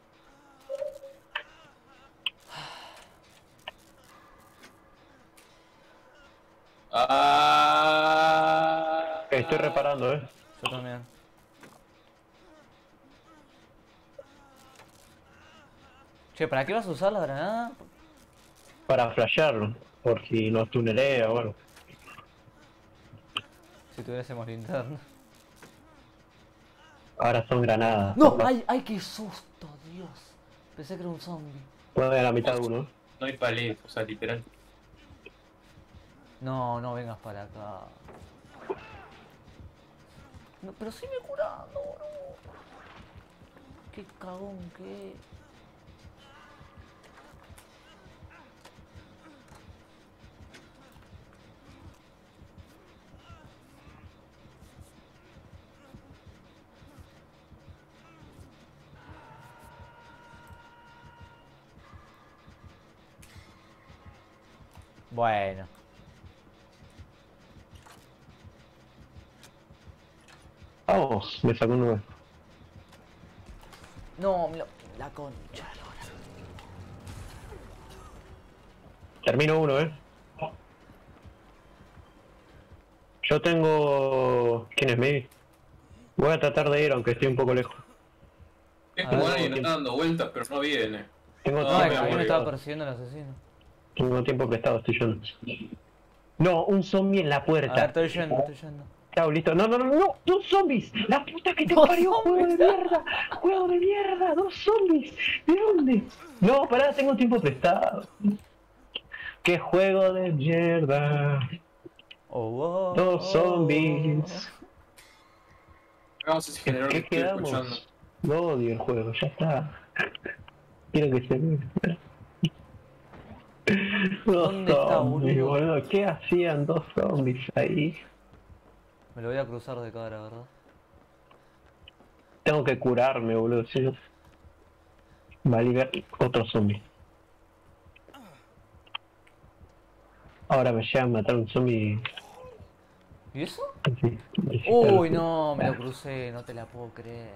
Estoy reparando, Yo también. Che, ¿para qué vas a usar la granada? para flashearlo, por si nos tunelea o algo. Si tuviésemos linterna. Ahora son granadas. ¡No! ¡Ay, qué susto, Dios! Pensé que era un zombie. Puede a la mitad de uno. No hay palet, o sea, literal. No, no vengas para acá. No, pero sigue curando, boludo. Qué cagón que es. Bueno. Vamos, me sacó un 9. No, la concha, Lora. Termino uno, Yo tengo... ¿Quién es Maybe? Voy a tratar de ir, aunque estoy un poco lejos. Es A como ver, alguien está dando vueltas, pero no viene. Tengo No, No, es que me a mí me aburrí. estaba persiguiendo el asesino. Tengo tiempo prestado, estoy yendo. No, un zombie en la A ver, puerta. estoy yendo. Chao, listo. No, dos zombies. La puta que te Dos parió, juego de zombies. mierda. Juego de mierda, dos zombies. ¿De dónde? No, pará, tengo tiempo prestado. Qué juego de mierda. Dos zombies. Hagamos ese generador que ¿Qué estoy escuchando. quedamos? No odio el juego, ya está. Quiero que se vea. Dos ¿Dónde está, zombies, boludo? boludo. ¿Qué hacían dos zombies ahí? Me lo voy a cruzar de cara, ¿verdad? Tengo que curarme, boludo. Si no... Va a ligar otro zombie. Ahora me llega a matar un zombie. ¿Y eso? Sí, Uy, no, me lo crucé, no te la puedo creer.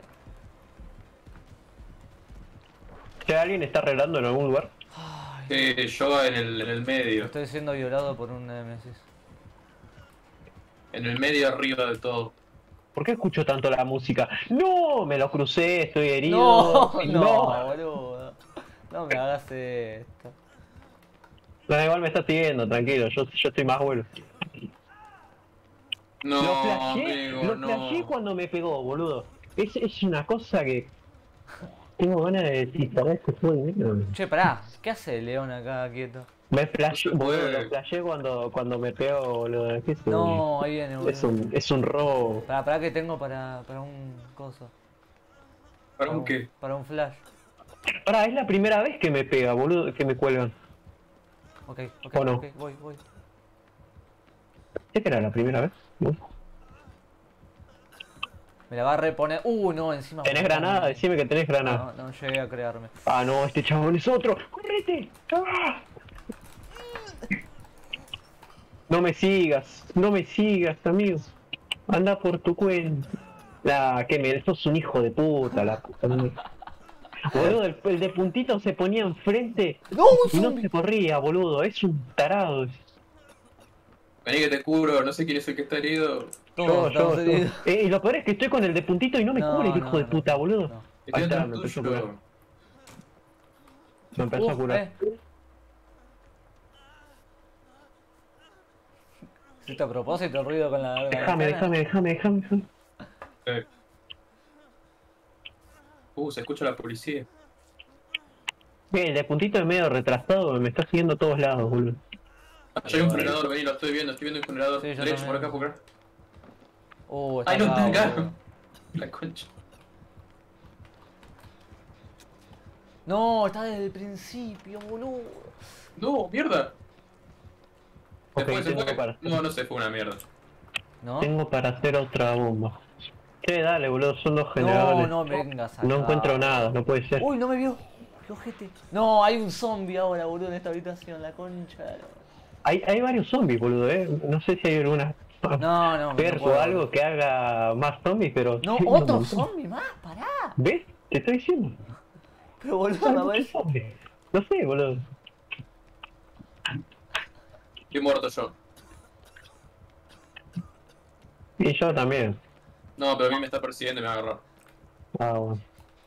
Si alguien está arreglando en algún lugar. Yo en el medio. Estoy siendo violado por un Nemesis. En el medio arriba de todo. ¿Por qué escucho tanto la música? ¡No! Me lo crucé, estoy herido. No, boludo. No me hagas esto. No, igual me está siguiendo, tranquilo, yo estoy más bueno. No, Lo flashé, amigo, lo flashé no. cuando me pegó, boludo. Es una cosa que... Tengo ganas de desinstalar este juego de mierda. Che, pará. ¿Qué hace el león acá quieto? Me flashé, No se boludo, puede. lo flashé cuando me pegó, boludo. ¿Qué es eso? No, ahí viene, boludo. Es un robo. Pará que tengo para un coso. ¿Para un qué? Para un flash. Pará, es la primera vez que me pega, boludo, que me cuelgan. Ok, ¿O no? ok, voy. ¿Qué era la primera vez? ¿No? Me la va a reponer. No, encima. ¿Tenés granada? Decime que tenés granada. No llegué a crearme. Ah, no, este chabón es otro. ¡Correte! ¡Ah! No me sigas, amigo. Anda por tu cuenta. Sos un hijo de puta, la puta madre. Boludo, el de puntito se ponía enfrente ¡No, un y no zombie! se corría, boludo. Es un tarado. Vení que te cubro, no sé quién es el que está herido. Todos estamos heridos. Y lo peor es que estoy con el de puntito y no me cubre el hijo de puta, boludo. no. Estoy Ahí está, atrás me empezó a curar. tuyo. Me empezó a curar. ¿Hiciste a propósito el ruido con la Déjame. Eh. Se escucha la policía. El de puntito es medio retrasado, me está siguiendo a todos lados, boludo. Hay un generador, vení, lo estoy viendo un generador. Sí, yo Derecho, por también. acá. Está Ay, no, está acá. boludo. La concha. No, está desde el principio, boludo. No, mierda. Se Ok, fue, se tengo fue. para- No, no se fue una mierda. ¿No? Tengo para hacer otra bomba. Che, dale, boludo, son dos No, generadores. no me vengas acá. No encuentro nada, no puede ser. Uy, no me vio. Qué ojete. No, hay un zombie ahora, boludo, en esta habitación, la concha. de la- Hay varios zombies, boludo, No sé si hay alguna No, perk puedo. o algo que haga más zombies, pero... No, sí, un otro montón. zombie más, pará. ¿Ves? Te estoy diciendo. Pero boludo, Hay me muchos parece. zombies. No sé, boludo. Estoy muerto yo. Y yo también. No, pero a mí me está persiguiendo y me va a agarrar. Ah, bueno.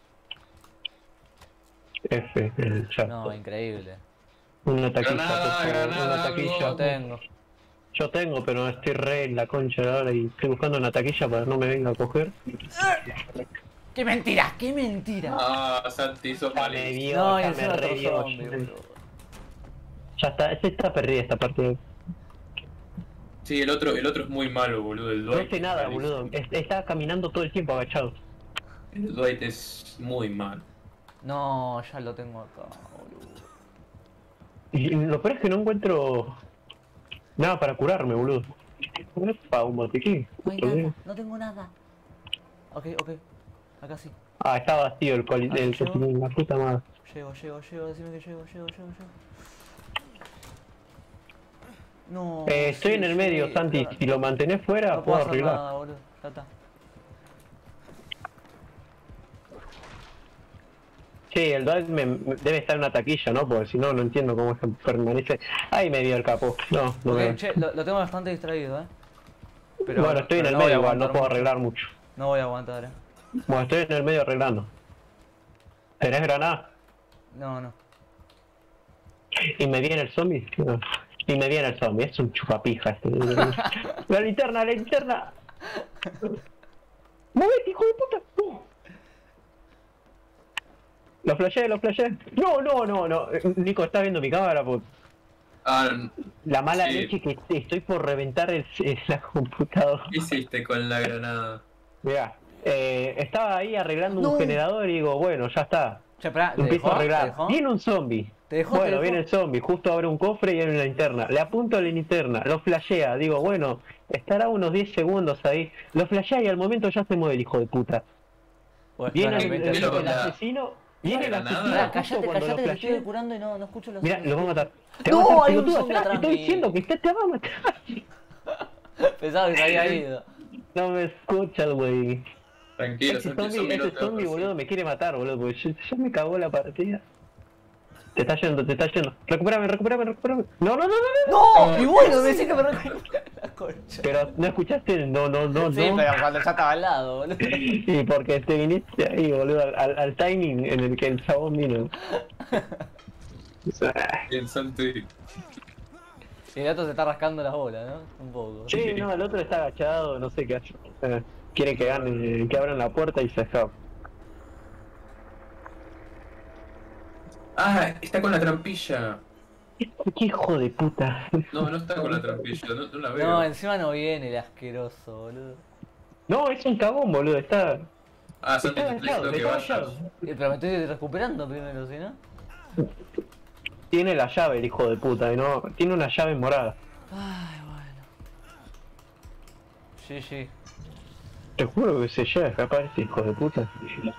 F, el chat. No, increíble. Una taquilla, Granada, por favor, granada, una taquilla. No tengo. Yo tengo, pero estoy re en la concha de ahora y estoy buscando una taquilla para que no me venga a coger. ¡Qué mentira! ¡Qué mentira! Ah, Santi, sos Me malísimo. vio, No, y ya encima me otro re vio. zombie, boludo. Ya está, está perdida esta parte. Sí, el otro es muy malo, boludo. El No Dwight sé es nada, malísimo. boludo. Está caminando todo el tiempo agachado. El Dwight es muy malo. No, ya lo tengo acá, boludo. Y lo peor es que no encuentro nada para curarme, boludo. Para un botiquín. No hay nada, no tengo nada. Ok, acá sí. Ah, está vacío el Ah, ¿llego? cotidiano, la puta madre. Llego, decime que llego. No. Estoy sí, en el medio, sí, Santi. claro. Si lo mantenés fuera, No puedo puedo hacer arreglar. nada, boludo. Ya está. Sí, el Dwight debe estar en una taquilla, ¿no? Porque si no, no entiendo cómo es que permanece. Ahí me dio el capo. No Ok, veo. che, lo tengo bastante distraído, Pero, Bueno, estoy en pero el no voy a medio igual, no aguantar puedo mucho. arreglar mucho. No voy a aguantar, Bueno, estoy en el medio arreglando. ¿Tenés granada? No. ¿Y me viene el zombie? No. Y me viene el zombie, es un chupapija este. ¡La linterna, la linterna! ¡Movete, hijo de puta! Lo flashé. No. Nico, ¿estás viendo mi cámara? Porque Ah, la mala sí. leche que estoy por reventar la computadora. ¿Qué hiciste con la granada? Mirá, estaba ahí arreglando No. un generador y digo, bueno, ya está. Che, pará, ¿te Empiezo dejó? a ¿Te arreglar. dejó? Viene un zombie. ¿Te dejó? Bueno, ¿Te dejó? viene el zombie, justo abre un cofre y hay una linterna. Le apunto a la linterna, lo flashea, digo, bueno, estará unos 10 segundos ahí. Lo flashea y al momento ya se mueve el hijo de puta. Bueno, Viene bueno, el, 20 pero segundos. asesino, viene el Granada. asesino Pará, justo callate, cuando lo que te estoy flashea. curando y no escucho los Mirá, lo voy a matar. Te No, va a matar, hay un pelotudo, zombie atrás, te atrás estoy mío. diciendo que te va a matar. Pensaba que se había ido. No me escuchas, güey. Tranquilo, Ese Santi, el zombie, no te va a boludo, me quiere matar, boludo, porque ya me cagó la partida. Te está yendo, te está yendo. Recupérame, recupérame, recupérame. No, no, no, no, no. ¡No! Y bueno, me decís que me recupera la concha. Pero no escuchaste el no, no, no, Sí, no. pero cuando ya estaba al lado, boludo. Y porque te viniste ahí, boludo, al timing en el que el chabón vino. Bien, Santi. Y el otro se está rascando las bolas, ¿no? Un poco. Sí, no, el otro está agachado, no sé qué hace. Quiere que gane, que abran la puerta y se escapa. Ah, está con la trampilla. ¿Qué hijo de puta? No, no está con la trampilla, no la veo. No, encima no viene el asqueroso, boludo. No, es un cagón, boludo, está... Ah, Santi, Está te estoy diciendo que agachado, está vayas. agachado. Pero me estoy recuperando primero, ¿sí, no? Tiene la llave el hijo de puta, y no... Tiene una llave morada. Ay, bueno. GG. Te juro que se llega a escapar ese hijo de puta.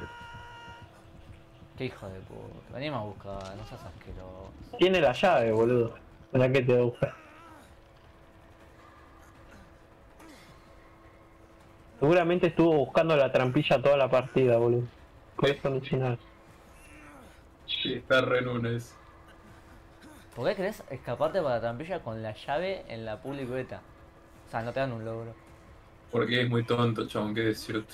Qué hijo de puta. Venimos a buscar, no seas asqueroso. Tiene la llave, boludo. ¿Para qué te va a buscar? Seguramente estuvo buscando la trampilla toda la partida, boludo. Por eso no hice nada. Sí, está re nunes. ¿Por qué querés escaparte para la trampilla con la llave en la public beta? O sea, no te dan un logro. Porque es muy tonto, chabón, qué decirte.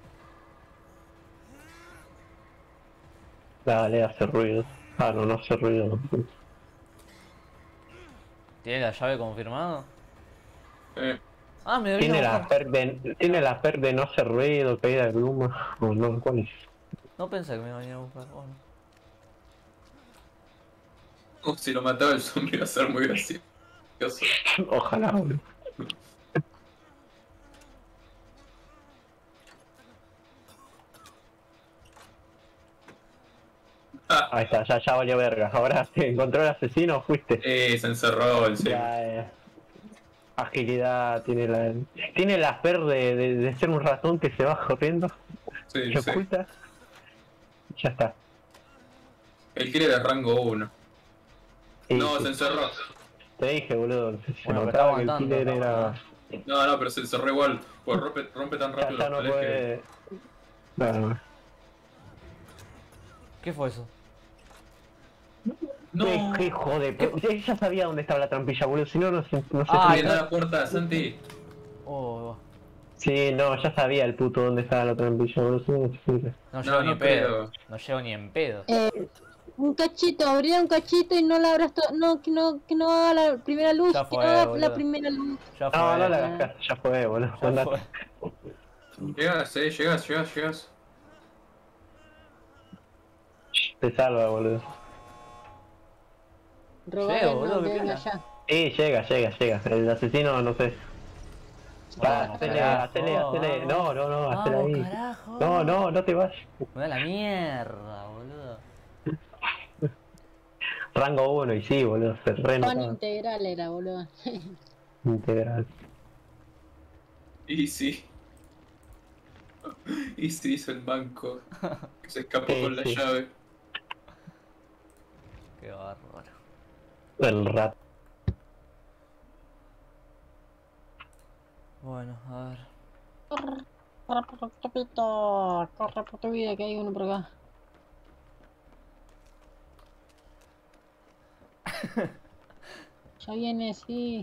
Dale, hace ruido. Ah, no, no hace ruido. ¿Tiene la llave confirmado? Eh, Ah, me Tiene vino a la buscar. tiene la per de no hacer ruido, caída de pluma. O no, ¿cuál es? No pensé que me iba a venir a buscar. Bueno. si lo mataba el zombie iba a ser muy gracioso. Ojalá, boludo. Ah, Ahí está, ya valió verga. Ahora te encontró el asesino, fuiste. se encerró el sí. Ya, agilidad, tiene la per de ser un ratón que se va corriendo, Sí, se sí. oculta. Ya está. El killer es rango 1. Y No, sí, se encerró. te dije, boludo, se Bueno, notaba pero que el está killer aguantando. era... No, pero se encerró igual. Pues rompe tan Ya, rápido ya las no paredes puede... No, ¿Qué fue eso? No. Qué hijo de... Ella sabía dónde estaba la trampilla, boludo, si no, no sé Ah, si... Viene a la puerta, Santi. Oh, Sí, no, ya sabía el puto dónde estaba la trampilla, boludo, si no, no sé si- no llego ni no en pedo. creo. No llego ni en pedo. Un cachito, abrirá un cachito y no la abras todo. No, que no haga la primera luz. Ya Que fue, no haga boludo. la primera luz. Ya fue. No, no la hagas caso, ya fue, boludo. Ya Andate. fue. Llegas. Te salva, boludo. Robar Llego, boludo, no, qué que venga pena. ya. Sí, llega. El asesino, no sé. Vamos, Hacele. carajo, No, hacele vamos, ahí. carajo. No te vas. Me da la mierda, boludo. Rango 1 y sí, boludo, se Pan renota. integral era, boludo. Integral. Easy hizo el banco. Que se escapó Sí, con la sí. llave. Qué bárbaro. El rat. Bueno, a ver. Corre por tu papito. Corre por tu vida, que hay uno por acá. Ya viene, sí.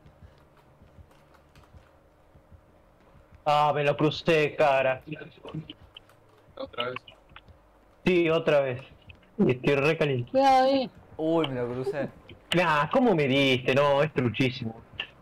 Ah, me lo crucé, cara. Otra vez. Sí, otra vez. Y estoy re caliente. Cuidado ahí. Uy, me lo crucé. Nah, ¿cómo me diste? No, es truchísimo.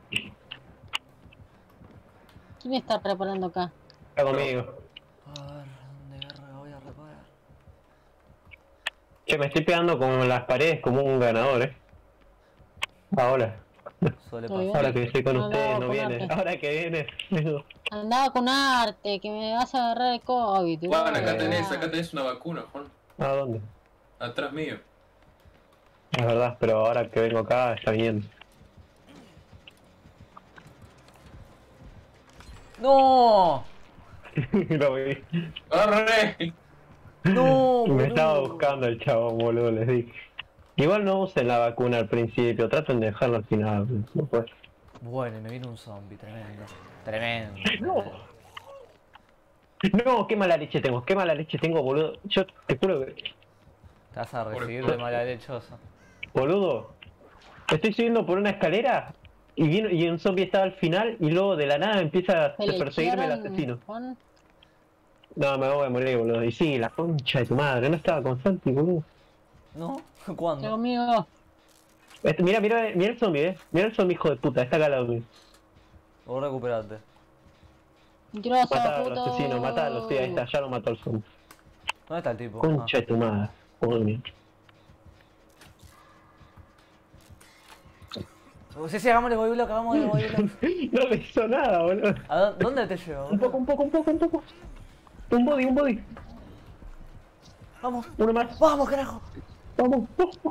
¿Quién está preparando acá? Está conmigo. A ver, ¿dónde verga voy a reparar? Che, me estoy pegando con las paredes como un ganador, Ahora. Suele Muy bien. pasar. Ahora que estoy con No, ustedes, no, no con viene. arte. Ahora que viene. Andaba con arte, que me vas a agarrar el COVID. Juan, boludo. acá tenés una vacuna, Juan. ¿A dónde? Atrás mío. Es verdad, pero ahora que vengo acá está viniendo. ¡No! Lo vi. ¡Corre! ¡No! Me estaba boludo! buscando el chabón, boludo, les dije. Igual no usen la vacuna al principio, traten de dejarlo al final. No puede. Bueno, y me vino un zombie, tremendo. Tremendo. No. No, qué mala leche tengo, boludo. Yo te juro que Te vas a recibir de mala lechosa. Boludo, estoy subiendo por una escalera y un zombie estaba al final y luego de la nada empieza a perseguirme el asesino. Juan. No, me voy a morir, boludo. Y sí, la concha de tu madre, no estaba con Santi, boludo. ¿No? Está ¿Cuándo? conmigo. Mira, mira el zombie, Mira el zombie, hijo de puta, está acá al lado mío. Vos recuperate. Mentiroso, Matalo, puto. asesino, matalo, sí, ahí está, ya lo mató el zombie. ¿Dónde está el tipo? Concha de tu madre, joder. Sí, hagámosle boludo, hagámosle boludo. No me hizo nada, boludo. ¿Dónde te llevo? Un poco. Un body. Vamos. Uno más. Vamos, carajo. Vamos.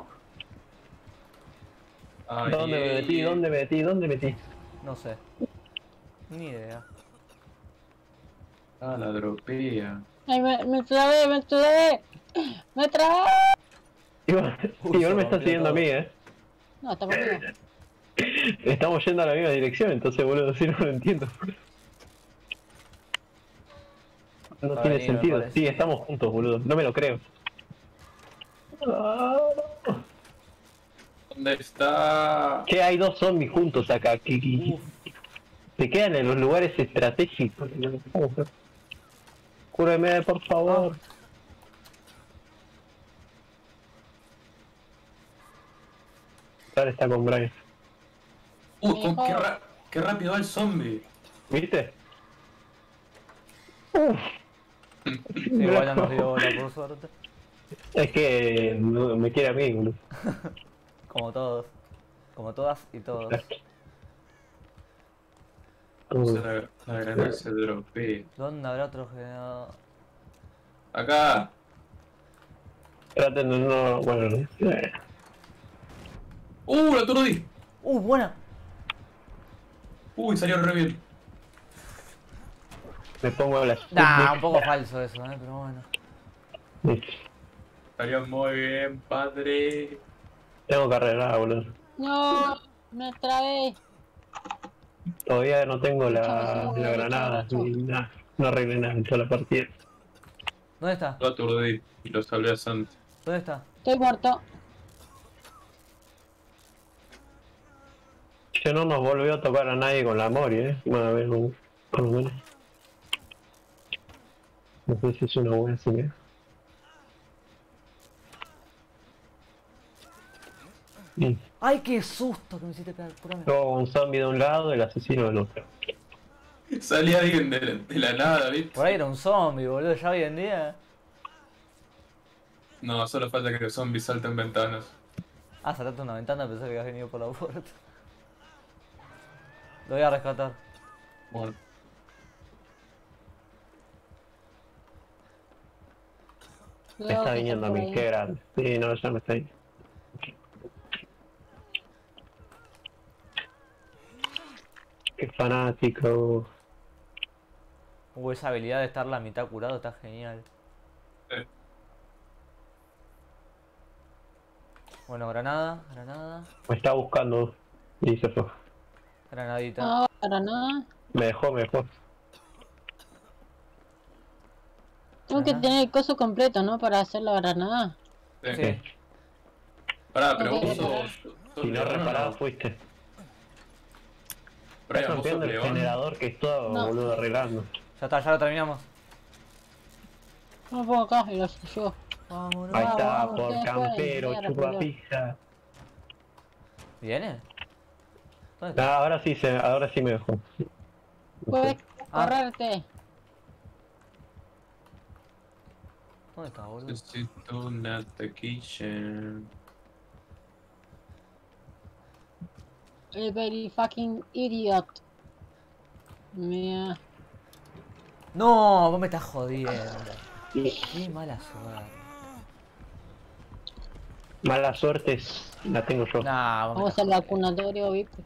Ay, ¿Dónde me metí? No sé. Ni idea. Ah, la dropea. Ay, me trabé. Me trabé. Igual me está rompió siguiendo a todo. mí, No, está conmigo. Estamos yendo a la misma dirección, entonces, boludo, sí, no lo entiendo. No Va a tiene venir, me sentido. parece. Sí, estamos juntos, boludo. No me lo creo. ¿Dónde está? Che, hay dos zombies juntos acá. Que se quedan en los lugares estratégicos. Cúreme, por favor. Ahora está con Brian. Qué rápido va el zombie. ¿Viste? Sí, igual no nos dio bola, por suerte. Es que me quiere a mí, boludo. Como todos. Como todas y todos. La granada se dropea. ¿Dónde habrá otro generador? Acá. Traten de no... Bueno, La aturdí. Buena. Uy, salió re bien. me pongo la... Nah, un poco falso eso, pero bueno. Salió muy bien, padre. Tengo carrera, boludo. No, me trabé. Todavía no tengo la Chao, granada, chao. ni nada. No arreglé nada en toda la partida. ¿Dónde está? Lo aturdí y lo salvé a Santi. ¿Dónde está? Estoy muerto. Yo no nos volvió a tocar a nadie con la Mori, Bueno, a ver, por lo menos. No sé si es una buena señal. Bien. ¡Ay, qué susto que me hiciste pegar! Curame. Luego un zombie de un lado y el asesino del otro. Salía alguien de la nada, ¿viste? Por ahí era un zombie, boludo, ya hoy en día. No, solo falta que los zombies salten ventanas. Ah, saltaste una ventana, pensé que habías venido por la puerta. Lo voy a rescatar. Bueno. Me Cuidado está que viniendo a por mí, ahí. qué grande. Sí, no, ya me está ahí. Qué fanático. Esa habilidad de estar la mitad curado está genial. Bueno, granada. Me está buscando y se fue. Granadita. No, para nada. Me dejó. Tengo que Ajá. tener el coso completo, ¿no? Para hacer la granada. Sí. Pará, pero Ok, vos sos Si no león, ¿o reparado no? fuiste. Brian, Estás vos sos rompiendo el león. generador que está, No. boludo, arreglando. Ya está, ya lo terminamos. No me pongo acá y lo llevo. Vámonos. Ahí Vamos, está, vamos, por ustedes campero, pueden, chupa ya, pija. ¿Viene? ¿Dónde está? Ah, ahora sí me dejó. Puedes Ah. correrte. ¿Dónde está, boludo? Necesito una taquilla. El very fucking idiot. Mira. No, vos me estás jodiendo. Qué mala suerte. Mala suerte la tengo yo. Nah, vos me Vamos estás al vacunatorio, ¿viste?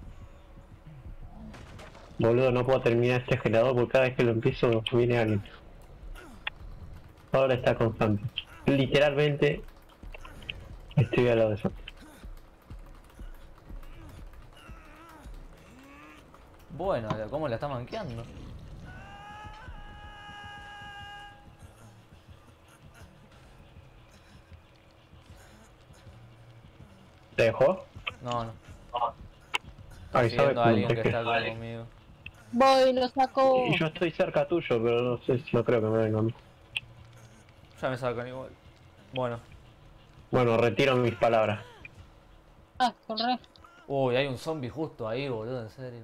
Boludo, no puedo terminar este generador porque cada vez que lo empiezo viene alguien. Ahora está constante. Literalmente estoy al lado de eso. Bueno, ¿cómo la está manqueando? ¿Te dejó? No, no. Avísame Siguiendo a alguien que que está acá conmigo. Voy, lo saco. Y yo estoy cerca tuyo, pero no sé, no creo que me vengan. Ya me sacan igual. Bueno. Bueno, retiro mis palabras. Ah, corre. Uy, hay un zombie justo ahí, boludo, en serio.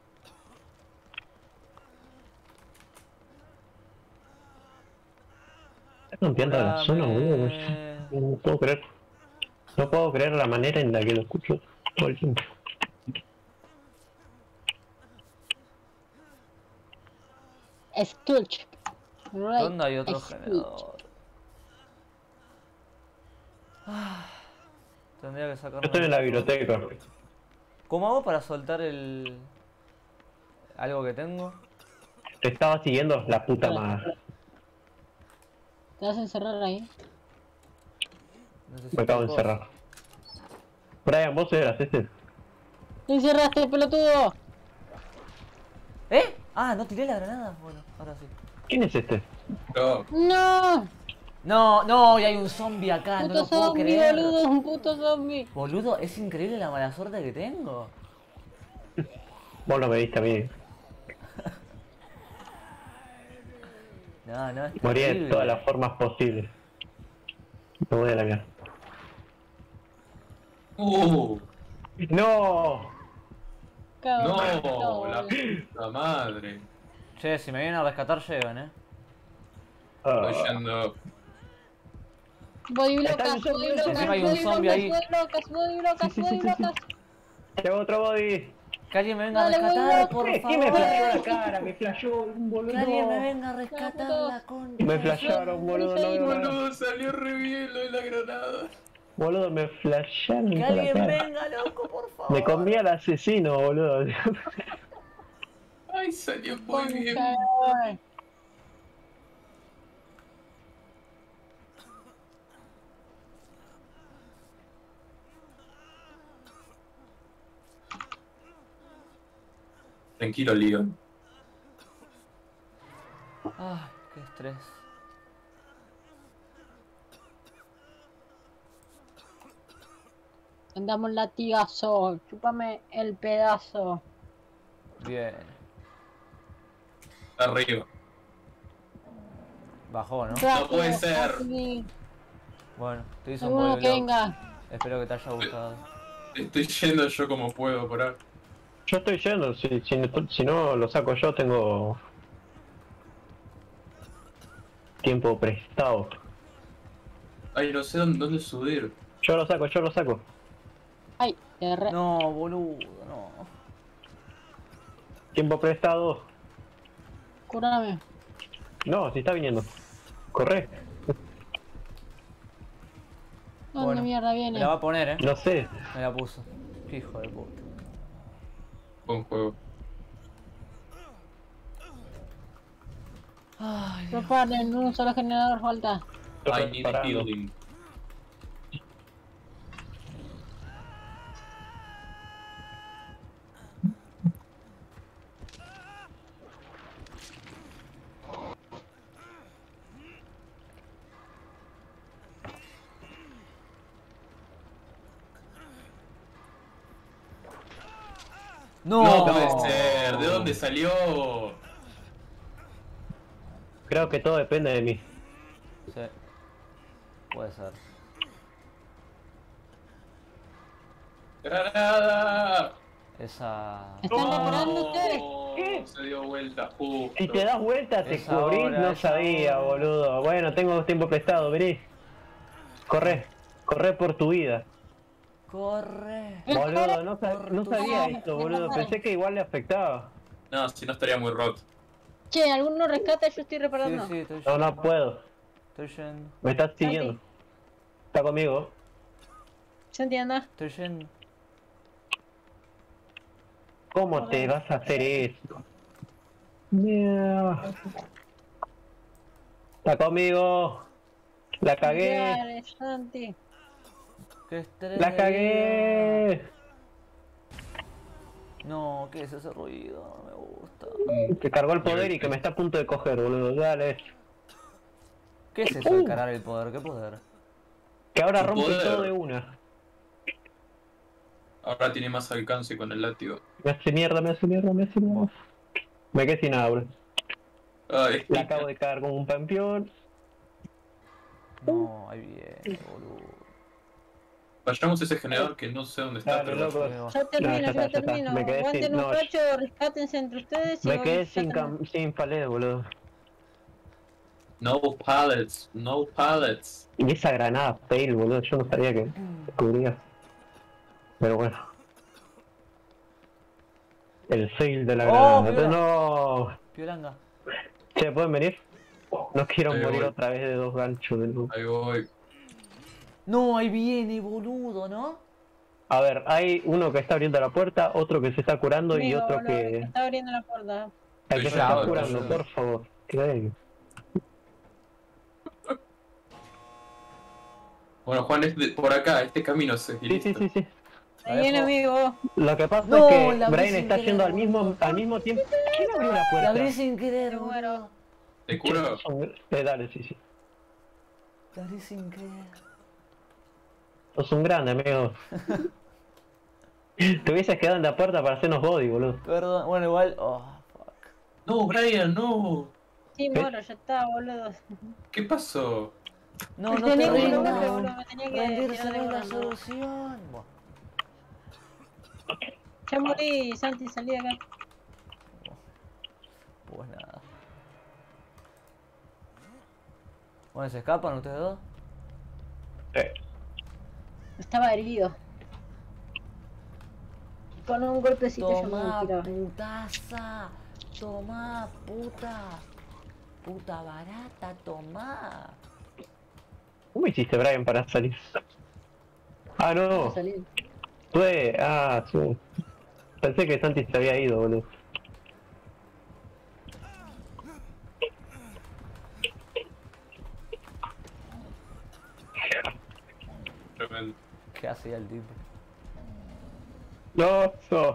Está rompiendo la zona, boludo. No puedo creer. No puedo creer la manera en la que lo escucho todo el tiempo. Escuch. Right. ¿Dónde hay otro Escuch. generador? Tendría que sacar. Yo estoy en la biblioteca. ¿Cómo hago para soltar el. algo que tengo? Te estaba siguiendo la puta madre. Te vas a encerrar ahí. Necesito Me acabo de cosas. encerrar. Brian, vos eras este. Te encerraste, pelotudo. ¿Eh? Ah, no tiré la granada. Bueno, ahora sí. ¿Quién es este? No, No. No, no, y hay un zombie acá, no Puto lo puedo zombie, creer. boludo. Un puto zombie. Boludo, es increíble la mala suerte que tengo. Vos no me viste a mí. No, no, es Morí de terrible. todas las formas posibles. Me voy a la mierda. ¡No! Cabrón. no, la puta madre. Che, si me vienen a rescatar, llegan, Ah. Estoy yendo. Voy Está locas, un voy zombie, locas, encima hay un voy zombie ahí. locas, voy locas, voy locas, Sí, sí, voy sí, sí, locas. Llegó otro body. Que alguien me venga a Dale, rescatar, voy, por ¿Qué me favor. flashó la cara? Me flashó un boludo. Que alguien me venga a rescatar la concha. Me de flasharon, su- boludo, no veo nada. Boludo, salió re bien lo de la granada. Boludo, me flasharon Que toda la alguien cara. venga, loco, por favor. Me comí al asesino, boludo. Ay, salió muy bien. Concha. Tranquilo, Leon. Ay, qué estrés. Andamos latigazo, chúpame el pedazo. Bien. Arriba. Bajó, ¿no? No puede ser. Bueno, te hizo un Alguno que bodyblock. venga. Espero que te haya gustado. Estoy yendo yo como puedo por ahí. Yo estoy yendo, si no lo saco yo tengo tiempo prestado. Ay, no sé dónde subir. Yo lo saco, yo lo saco. Ay, te re... No, boludo, no. Tiempo prestado. Curame. No, si está viniendo. Corre. ¿Dónde Bueno, mierda Me viene? la va a poner, No sé. Me la puso. Qué hijo de puta. Buen juego. Ay, Dios. Preparen, un solo generador falta. I need a Parando. healing. No, No puede ser. ¿De dónde salió? Creo que todo depende de mí. Sí. Puede ser. ¡Granada! Esa. ¿Están reparando ustedes? No, se dio vuelta justo. Si te das vuelta te Es cubrís, ahora, no es sabía, ahora. boludo. Bueno, tengo tiempo prestado, vení. Corre, corre por tu vida. Corre. Boludo, no sabía Ah, esto, boludo. Pensé que igual le afectaba. No, si no estaría muy roto. Che, ¿alguno rescata? Yo estoy Sí, reparando. sí, estoy No, yendo. no puedo. Estoy yendo. Me estás siguiendo. Está conmigo. ¿Se entiende? Estoy yendo. ¿Cómo te vas a hacer eso? Mierda. Está conmigo. La cagué. Dale, Santi. Qué estrés. La cagué. No, ¿qué es ese ruido? No me gusta. Que cargó el poder y que me está a punto de coger, boludo. Dale. ¿Qué es eso de cargar el poder? ¿Qué poder? Que ahora Tu rompe poder. todo de una. Ahora tiene más alcance con el látigo. Me hace mierda, me hace mierda, me hace mierda. Me quedé sin nada, bro. Ay, La acabo de cagar con un campeón. No, ahí viene, boludo. vayamos a ese generador que no sé dónde está, Dale, pero... loco. Ya termino, ya está, ya ya está. termino. Me quedé Aguanten sin- un no, cacho, rescátense entre ustedes y Me voy, quedé ya sin, termino. sin palet, boludo. No pallets, no pallets. Y esa granada fail, boludo. Yo no sabía que cubría. Pero bueno. El fail de la Oh, granada. piola. No. Piolanga. Che, ¿pueden venir? No quiero Ahí morir voy. otra vez de 2 ganchos, boludo. Ahí voy. No, ahí viene, boludo, ¿no? A ver, hay uno que está abriendo la puerta, otro que se está curando y Conmigo, otro boludo, que que... está abriendo la puerta. El que se Estoy está yendo, curando, estoy yendo. por favor. ¿Qué? Bueno, Juan, es por acá, este camino se Sí, sí, sí, sí. Ahí viene, amigo. Lo que pasa No, es que la abrí Brian sin está querer, yendo boludo. al mismo tiempo. ¿Quién abrió la La puerta? abrí sin querer, Te muero. boludo. ¿Te curo? Dale, sí, sí. La abrí sin querer. Sos un grande, amigo. Te hubieses quedado en la puerta para hacernos body, boludo. Perdón, bueno, igual. Oh, fuck. No, Brian, no. Sí, moro, ya está, boludo. ¿Qué pasó? No, no te Tenía que rindas. romper, boludo, me tenía que Rendirse tirar de no es la volando. solución. Buah. Ya morí, Santi, salí de acá. Pues nada. Bueno, ¿se escapan ustedes dos? Estaba herido. Con un golpecito ya Toma, me tiraba. putaza. Toma, puta. Puta barata, toma. ¿Cómo hiciste, Brian, para salir? Ah, no. Salí. Sí. Pensé que Santi se había ido, boludo. Tremendo. ¿Qué hacía el tipo? No.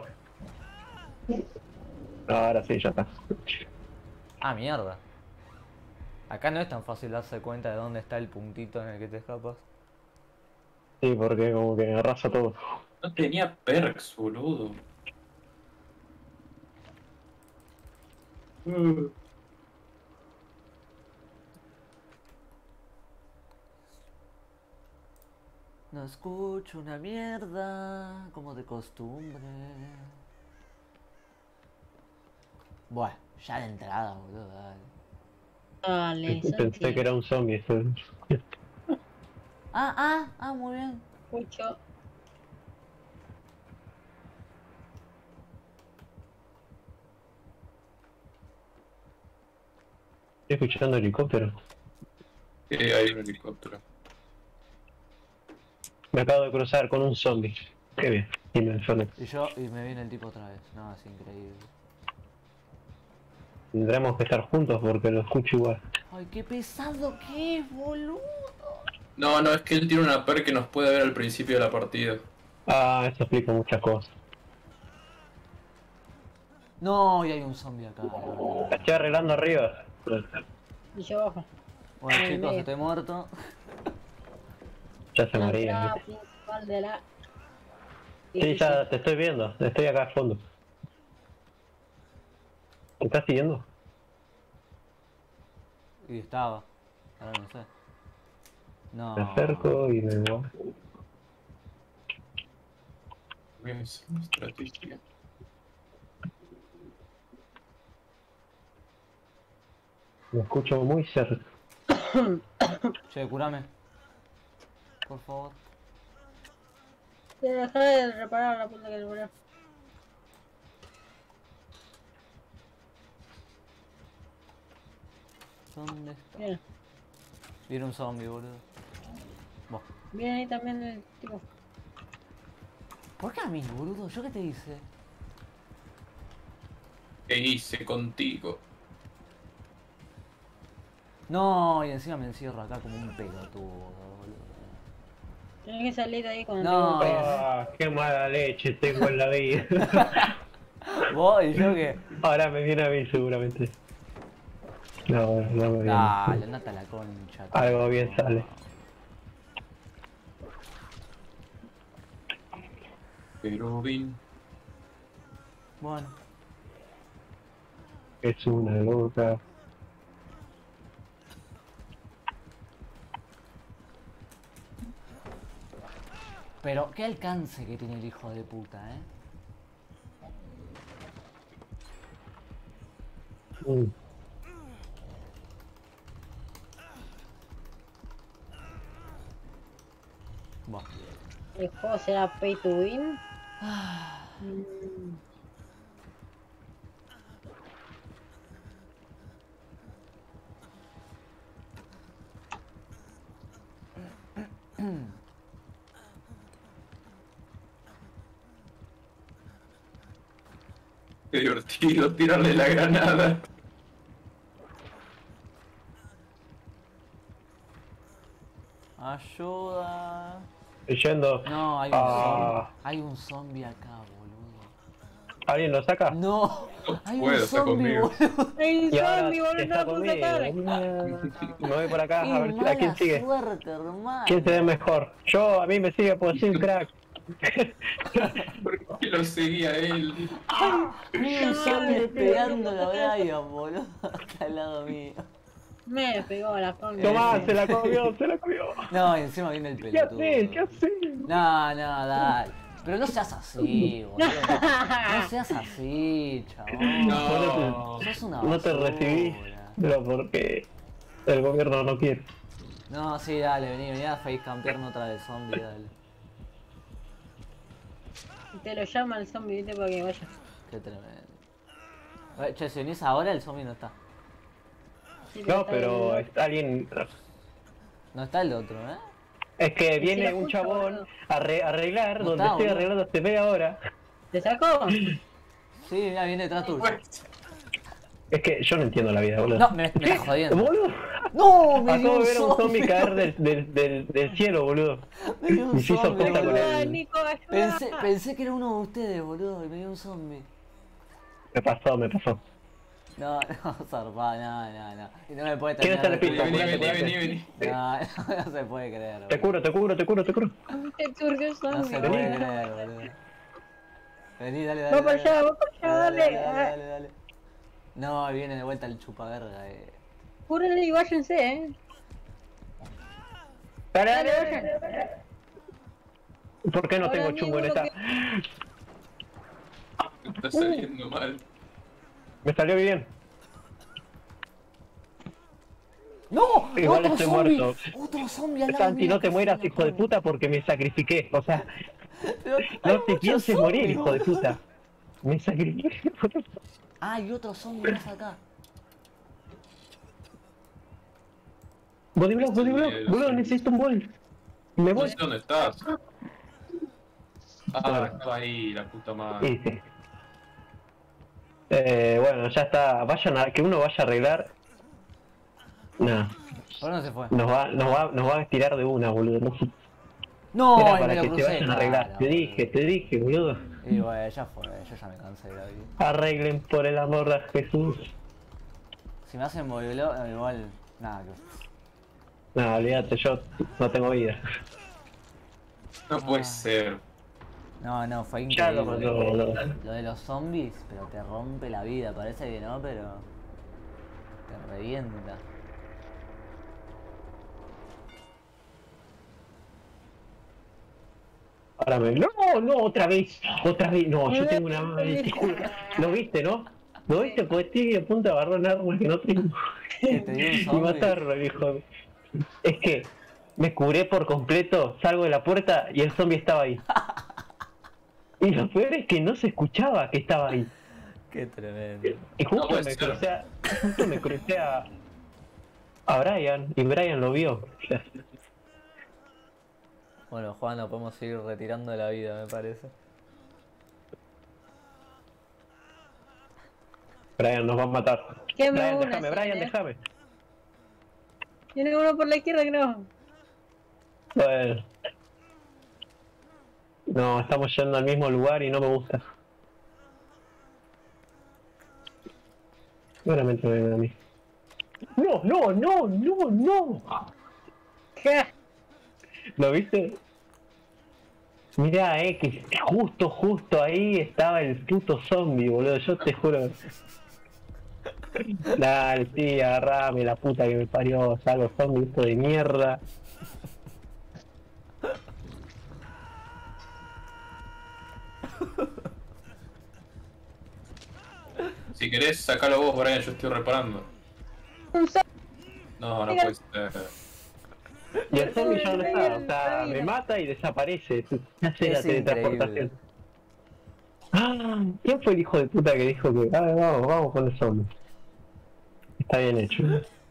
No, ahora sí, ya está. Ah, mierda. Acá no es tan fácil darse cuenta de dónde está el puntito en el que te escapas. Sí, porque como que arrasa todo. No tenía perks, boludo. No escucho una mierda, como de costumbre. Bueno, ya de entrada, boludo, dale. Dale, Santi. Pensé que era un zombie. Muy bien. Escucho. Estoy escuchando helicóptero. Hay un helicóptero. Me acabo de cruzar con un zombie. Qué bien. Y me enfermé. Y me viene el tipo otra vez. No, es increíble. Tendremos que estar juntos porque lo escucho igual. Ay, qué pesado que es, boludo. No, es que él tiene una perk que nos puede ver al principio de la partida. Ah, eso explica muchas cosas. No, y hay un zombie acá. boludo. La estoy arreglando arriba. Y yo abajo. Bueno, Ay, chicos, me- estoy muerto. Ya se La maría. entrada principal de la... Sí, ya te estoy viendo. Estoy acá al fondo. ¿Me estás siguiendo? Y estaba. Ahora no sé. No. Me acerco y me voy. Voy a hacer una estrategia. Me escucho muy cerca. Che, curame. Por favor. Deja de reparar la puta que le murió. ¿Dónde está? Bien. Viene un zombie, boludo. Buah. Viene ahí también el tipo. ¿Por qué a mí, boludo? ¿Yo qué te hice? ¿Qué hice contigo? No, y encima me encierro acá como un pelotudo, boludo. Tienes que salir de ahí con el No, tipo. Ah, qué mala leche tengo en la vida. Vos y yo que. Ahora me viene a mí seguramente. No me viene. Dale, andate a la concha. tío. Algo bien sale. Querubín. Bueno. Es una loca. Pero qué alcance que tiene el hijo de puta, Mm. Bueno. ¿El juego será pay to win? Mm. Qué divertido tirarle la granada. Ayuda. Estoy yendo. No, hay un zombie. Hay un zombie acá, boludo. ¿Alguien lo saca? No, hay un puedo, está zombie, conmigo. boludo. El Y ahora zombie, boludo, no está lo puedo conmigo. sacar. Mierda. Me voy por acá Qué a ver a quién mala sigue. suerte, hermano. ¿Quién se ve mejor? Yo, a mí me sigue por decir crack. ¿Por qué lo seguía él? Hay un zombie pegando a Brian, boludo. Está al lado mío. Me pegó la concha. Tomás, se la comió, se la comió. No, y encima viene el ¿Qué pelotudo. haces? ¿Qué haces? No, dale. Pero no seas así, boludo. No seas así, chabón. No. Sos una No te basura. recibí, pero porque el gobierno no quiere. No, sí, dale, vení a face campearme otra vez, zombie, dale. Te lo llama el zombie, viste, para que vaya. Qué tremendo. Che, si venís ahora, el zombie no está. Sí, No, está pero bien. alguien... No está el otro, ¿eh? Es que si viene lo un escucho, chabón boludo. a arreglar No donde está, estoy boludo. arreglando hace media hora. ¿Te sacó? Sí, mira, viene detrás tuyo. Es que yo no entiendo la vida, boludo. No, me estás jodiendo. Boludo, No, me dio acabo un de ver a un zombie caer boludo. del cielo, boludo. Me dio un Y se hizo zombie, puta con boludo. Ayuda, el... Nico, ayuda. Pensé que era uno de ustedes, boludo, y me dio un zombie. Me pasó, me pasó. No, no, zarpá, no. Y no me puede ¿Quién terminar está en el de piso? Vení, curar. vení, Curate, vení, curate. vení. No, no se puede creer, Te boludo. curo, te curo, te curo, te curo. Te surgió el No zombie. se Vení. puede creer, boludo. Vení, dale, Va para allá, va para allá, dale. dale. No, viene de vuelta el chupaverga, Cúrenle y váyanse, Dale, Dale, dale, vayan. dale. ¿Por qué no Ahora tengo mismo chungo en lo esta? que- Está saliendo mal. Me salió bien. ¡No! Igual ¡Otro estoy zombie! muerto. ¡Otro zombie al lado Santi, mío, no te casi mueras, me hijo de come! puta, porque me sacrifiqué. O sea, Pero hay no te muchos pienses morir, zombies, hijo de boludo. puta. Me sacrifiqué. Ah, y otro zombie más acá. Bodyblock, boludo, necesito un bol. Me No voy. sé dónde estás. Ah, estaba ahí, la puta madre. Sí, sí. Bueno, ya está. Vayan a... Que uno vaya a arreglar. No, ¿Por dónde se fue? nos va a tirar de una, boludo. No sé. No, Era y me para lo que se crucé. vayan a arreglar. cara, Te boludo. dije, boludo. Y bueno, ya fue, yo ya me cansé de la vida. Arreglen por el amor de Jesús. Si me hacen moverlo, igual, nada, que... No, olvídate, yo no tengo vida. No puede ser. No, fue Ya lo increíble. mandó, boludo. Lo de los zombies, pero te rompe la vida, parece que no, pero... Te revienta. Ahora me... No, otra vez. No, yo tengo una madre. ¿Lo viste, no? ¿Lo viste? Pues estoy a punto de agarrar un arma que no tengo. Que te dio un Y zombie. matarlo, hijo. Es que me curé por completo, salgo de la puerta y el zombie estaba ahí. Y lo peor es que no se escuchaba que estaba ahí. Qué tremendo. Y justo No puede me ser. crucé a Brian y Brian lo vio. Bueno, Juan, nos podemos ir retirando de la vida, me parece. Brian nos va a matar. Qué Brian, una, déjame, sí, Brian, ¿eh? déjame. Tiene uno por la izquierda que no. Bueno. No, estamos yendo al mismo lugar y no me gusta. Seguramente me ven a mí. No. Ja. ¿Lo viste? Mirá, que justo ahí estaba el puto zombie, boludo, yo te juro. Dale, sí, agarrame la puta que me parió, salgo zombie, esto de mierda. Si querés, sacalo vos, Brian, yo estoy reparando. Un zombie. No, no puede ser. Y el zombie ya no está, o sea, me mata y desaparece. Hace la Es teletransportación. increíble. Ah, ¿quién fue el hijo de puta que dijo que vamos con el zombie? Está bien hecho.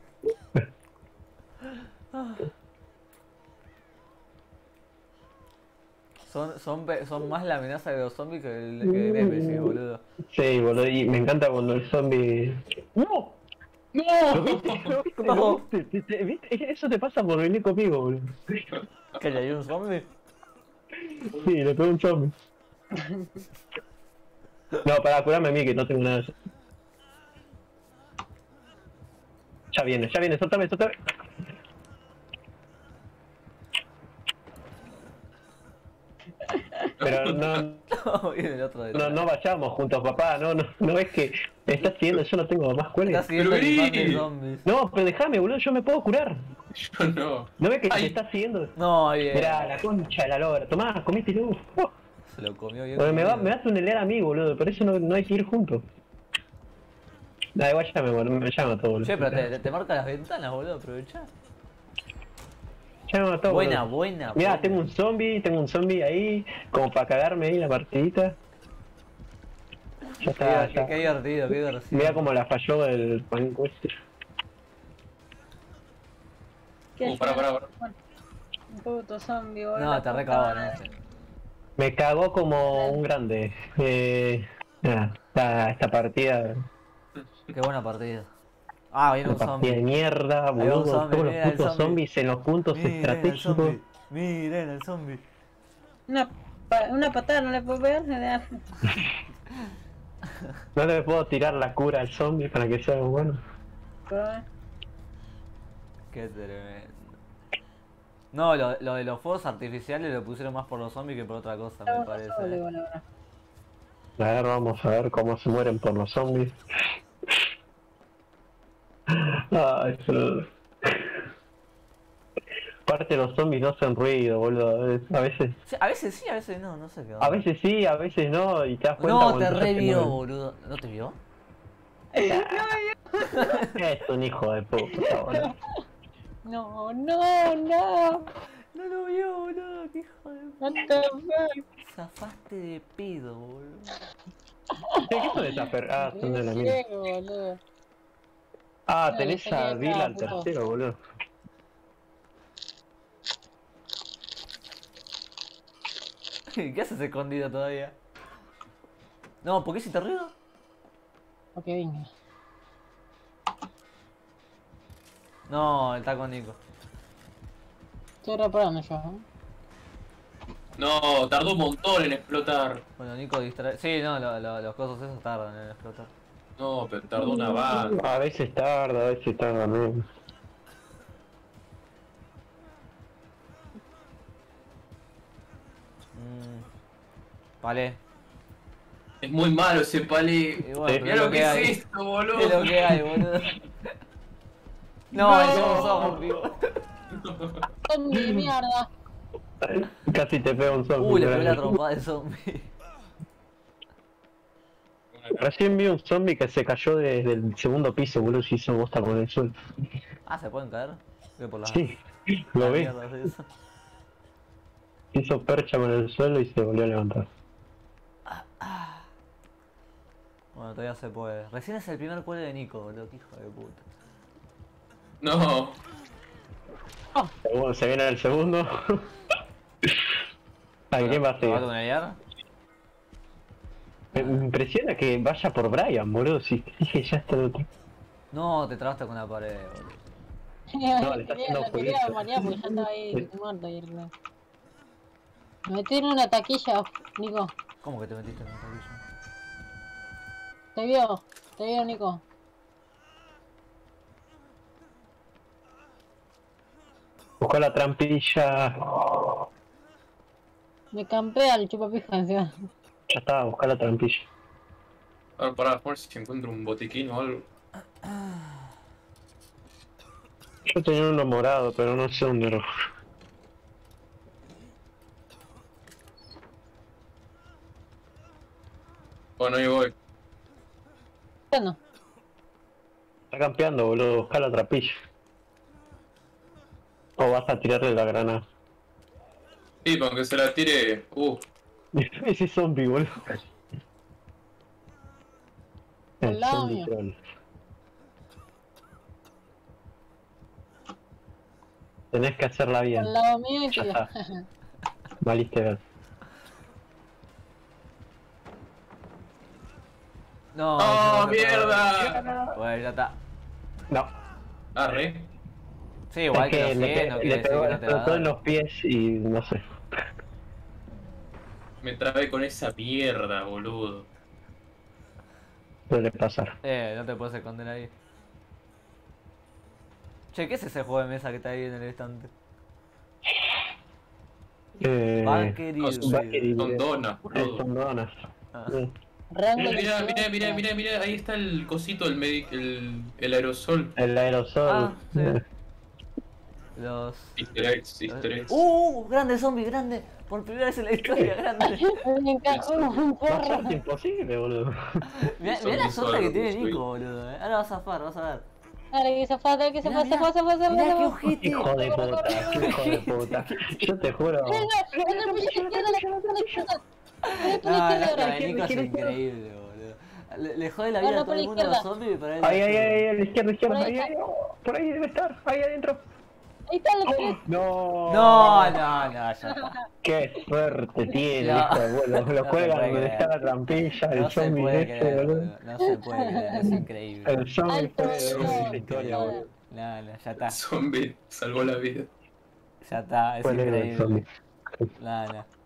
Son más la amenaza de los zombies que el NPC, boludo. Sí, boludo, y me encanta cuando el zombie... ¡No! ¿Lo viste? ¿Lo viste? No. ¿Lo viste? ¿Viste? Eso te pasa por venir conmigo, boludo. ¿Que le hay un zombie? Sí, le pego un zombie. No, para curarme a mí que no tengo nada de eso. Ya viene, suéltame. Pero No, viene el otro detrás. no vayamos juntos, papá, no ves que me estás siguiendo, yo no tengo más cuerda. Está siguiendo el Pero imán de vení. zombies. No, pero déjame, boludo, yo me puedo curar. Yo no. ¿No ves que Ay. te estás siguiendo? No, bien. Mirá, la concha de la lora, tomá, comételo. Se lo comió bien. Porque me comido. vas a tunelear a mí, boludo, por eso no hay que ir juntos. Da igual ya me llama todo, boludo. Che, pero te marca las ventanas, boludo, aprovechá. Ya me mató, Buena, boludo. buena. Mirá, buena. tengo un zombie ahí, como para cagarme ahí la partidita. Ya está, Qué ya. divertido, qué divertido. Mirá cómo la falló el Juanito este. ¿Qué Pará. Un puto zombie, boludo. No, te recaban este. Me cagó como un grande. Nada, esta partida, Qué buena partida. Ah, viene una un partida de zombie. mierda, Ahí va un boludo, zombie, todos los mira el putos zombie. zombies en los puntos Miren el estratégicos. zombie. Miren el zombie. Una patada no le puedo pegar. No le puedo tirar la cura al zombie para que sea bueno. Qué tremendo. No, lo de los fuegos artificiales lo pusieron más por los zombies que por otra cosa, me parece. A ver, vamos a ver cómo se mueren por los zombies. Ay, pero... Aparte los zombies no hacen ruido, boludo. A veces... Sí, a veces sí, a veces no, no sé qué onda. A veces sí, a veces no, y te das cuenta No, cuando te ya se revió, mueren. boludo. ¿No te vio? Es un hijo de puta, boludo. No. No lo vio, boludo, qué hijo de... What the fuck. Zafaste de pedo, boludo. ¿Qué son esas Ah, son de la mina. Ciego, boludo. Ah, No, tenés le a salí Bill acá, al puto. tercero, boludo. ¿Qué haces escondido todavía? No, ¿por qué hiciste ruido? Ok, venga. No, está con Nico. Estoy reparando yo, ¿eh? No, tardó un montón en explotar. Bueno, Nico distrae. Sí, no, los cosos esos tardan en explotar. No, pero tardó una banda. A veces tarda, no. Vale. Es muy malo ese palé. Y bueno, Sí. pero Mirá es lo que hay. es esto, boludo. Es lo que hay, boludo. No, es un zombie, boludo. Zombie de mierda. Casi te pega un zombie. Le pegó la boludo. trompada de zombie. Recién vi un zombie que se cayó desde el segundo piso, boludo, si hizo bosta con el suelo. Ah, ¿se pueden caer? Ve por la... Sí, la lo vi. mierda de eso. Hizo percha con el suelo y se volvió a levantar. Bueno, todavía se puede. Recién es el primer cuello de Nico, boludo, qué hijo de puta. No. Bueno, se viene el segundo. ¿A quién va a ¿Te va a seguir? tunear? Me impresiona que vaya por Brian, boludo, si dije ya está el otro. No, te trabaste con la pared, boludo. No, le está haciendo Lo quería jueguito. marear porque ya estaba ahí muerto y el... Me metí en una taquilla, Nico. ¿Cómo que te metiste en la taquilla? Te vio, Nico. Buscó la trampilla. Me campé al chupapija encima. Ya estaba a buscar la trampilla. Ahora para ver si encuentro un botiquín o algo. Yo tenía uno morado, pero no sé dónde lo... Bueno, ahí voy. Bueno, Está campeando, boludo, buscar la trampilla. O vas a tirarle la granada. Sí, para que se la tire. Ese zombie, boludo. Al lado zombie mío. troll. Tenés que hacerla bien. al lado mío y Ya tiro. está. Valiste ver. No, ¡Oh, no se puede. mierda! Pues ya está. No. Arre. Sí, igual Es que que no sé, no le quiere decir pegó, que le no te va a explotó en dar. los pies y no sé. Me trabé con esa mierda, boludo. Suele pasar. No te puedes esconder ahí. Che, ¿qué es ese juego de mesa que está ahí en el estante? Valkyrie. No, son, Valkyrie, son donas, boludo. son donas. Ah. Rango Mira, de mira, ahí está el cosito, el aerosol. El aerosol. Ah, sí. Los... Easter eggs, easter eggs. Grande zombie, grande. Por primera vez en la historia, grande. Me encanta un Va a porro. ser imposible, boludo. Mirá Zombie la suerte que solo, tiene soy. Nico, boludo. Ahora vas a zafar, vas a ver. Dale, que se fue, dale, que se Mirá, fue, se fue, se fue, se mirá qué fue. ojete. Hijo de puta, hijo de puta. Yo te juro. Nico es increíble, boludo. Le jode la vida a No, todo el por mundo la a los izquierda. zombies, pero a él Ahí, le ahí, ayuda. ahí, a la izquierda, izquierda, Por ahí ahí, ahí. está. Por ahí debe estar, ahí adentro. Ahí está, lo tenés. No. No, ya está. Qué suerte tiene, No. hijo de puta. Lo No se juegan puede donde creer. está la trampilla, el No se zombie puede ese, creer, boludo. boludo. No se puede creer, es increíble. El zombie Alto, fue de no, esa historia, no. boludo. No, ya está. Zombie salvó la vida. Ya está, es Fue el héroe del increíble. zombie. No.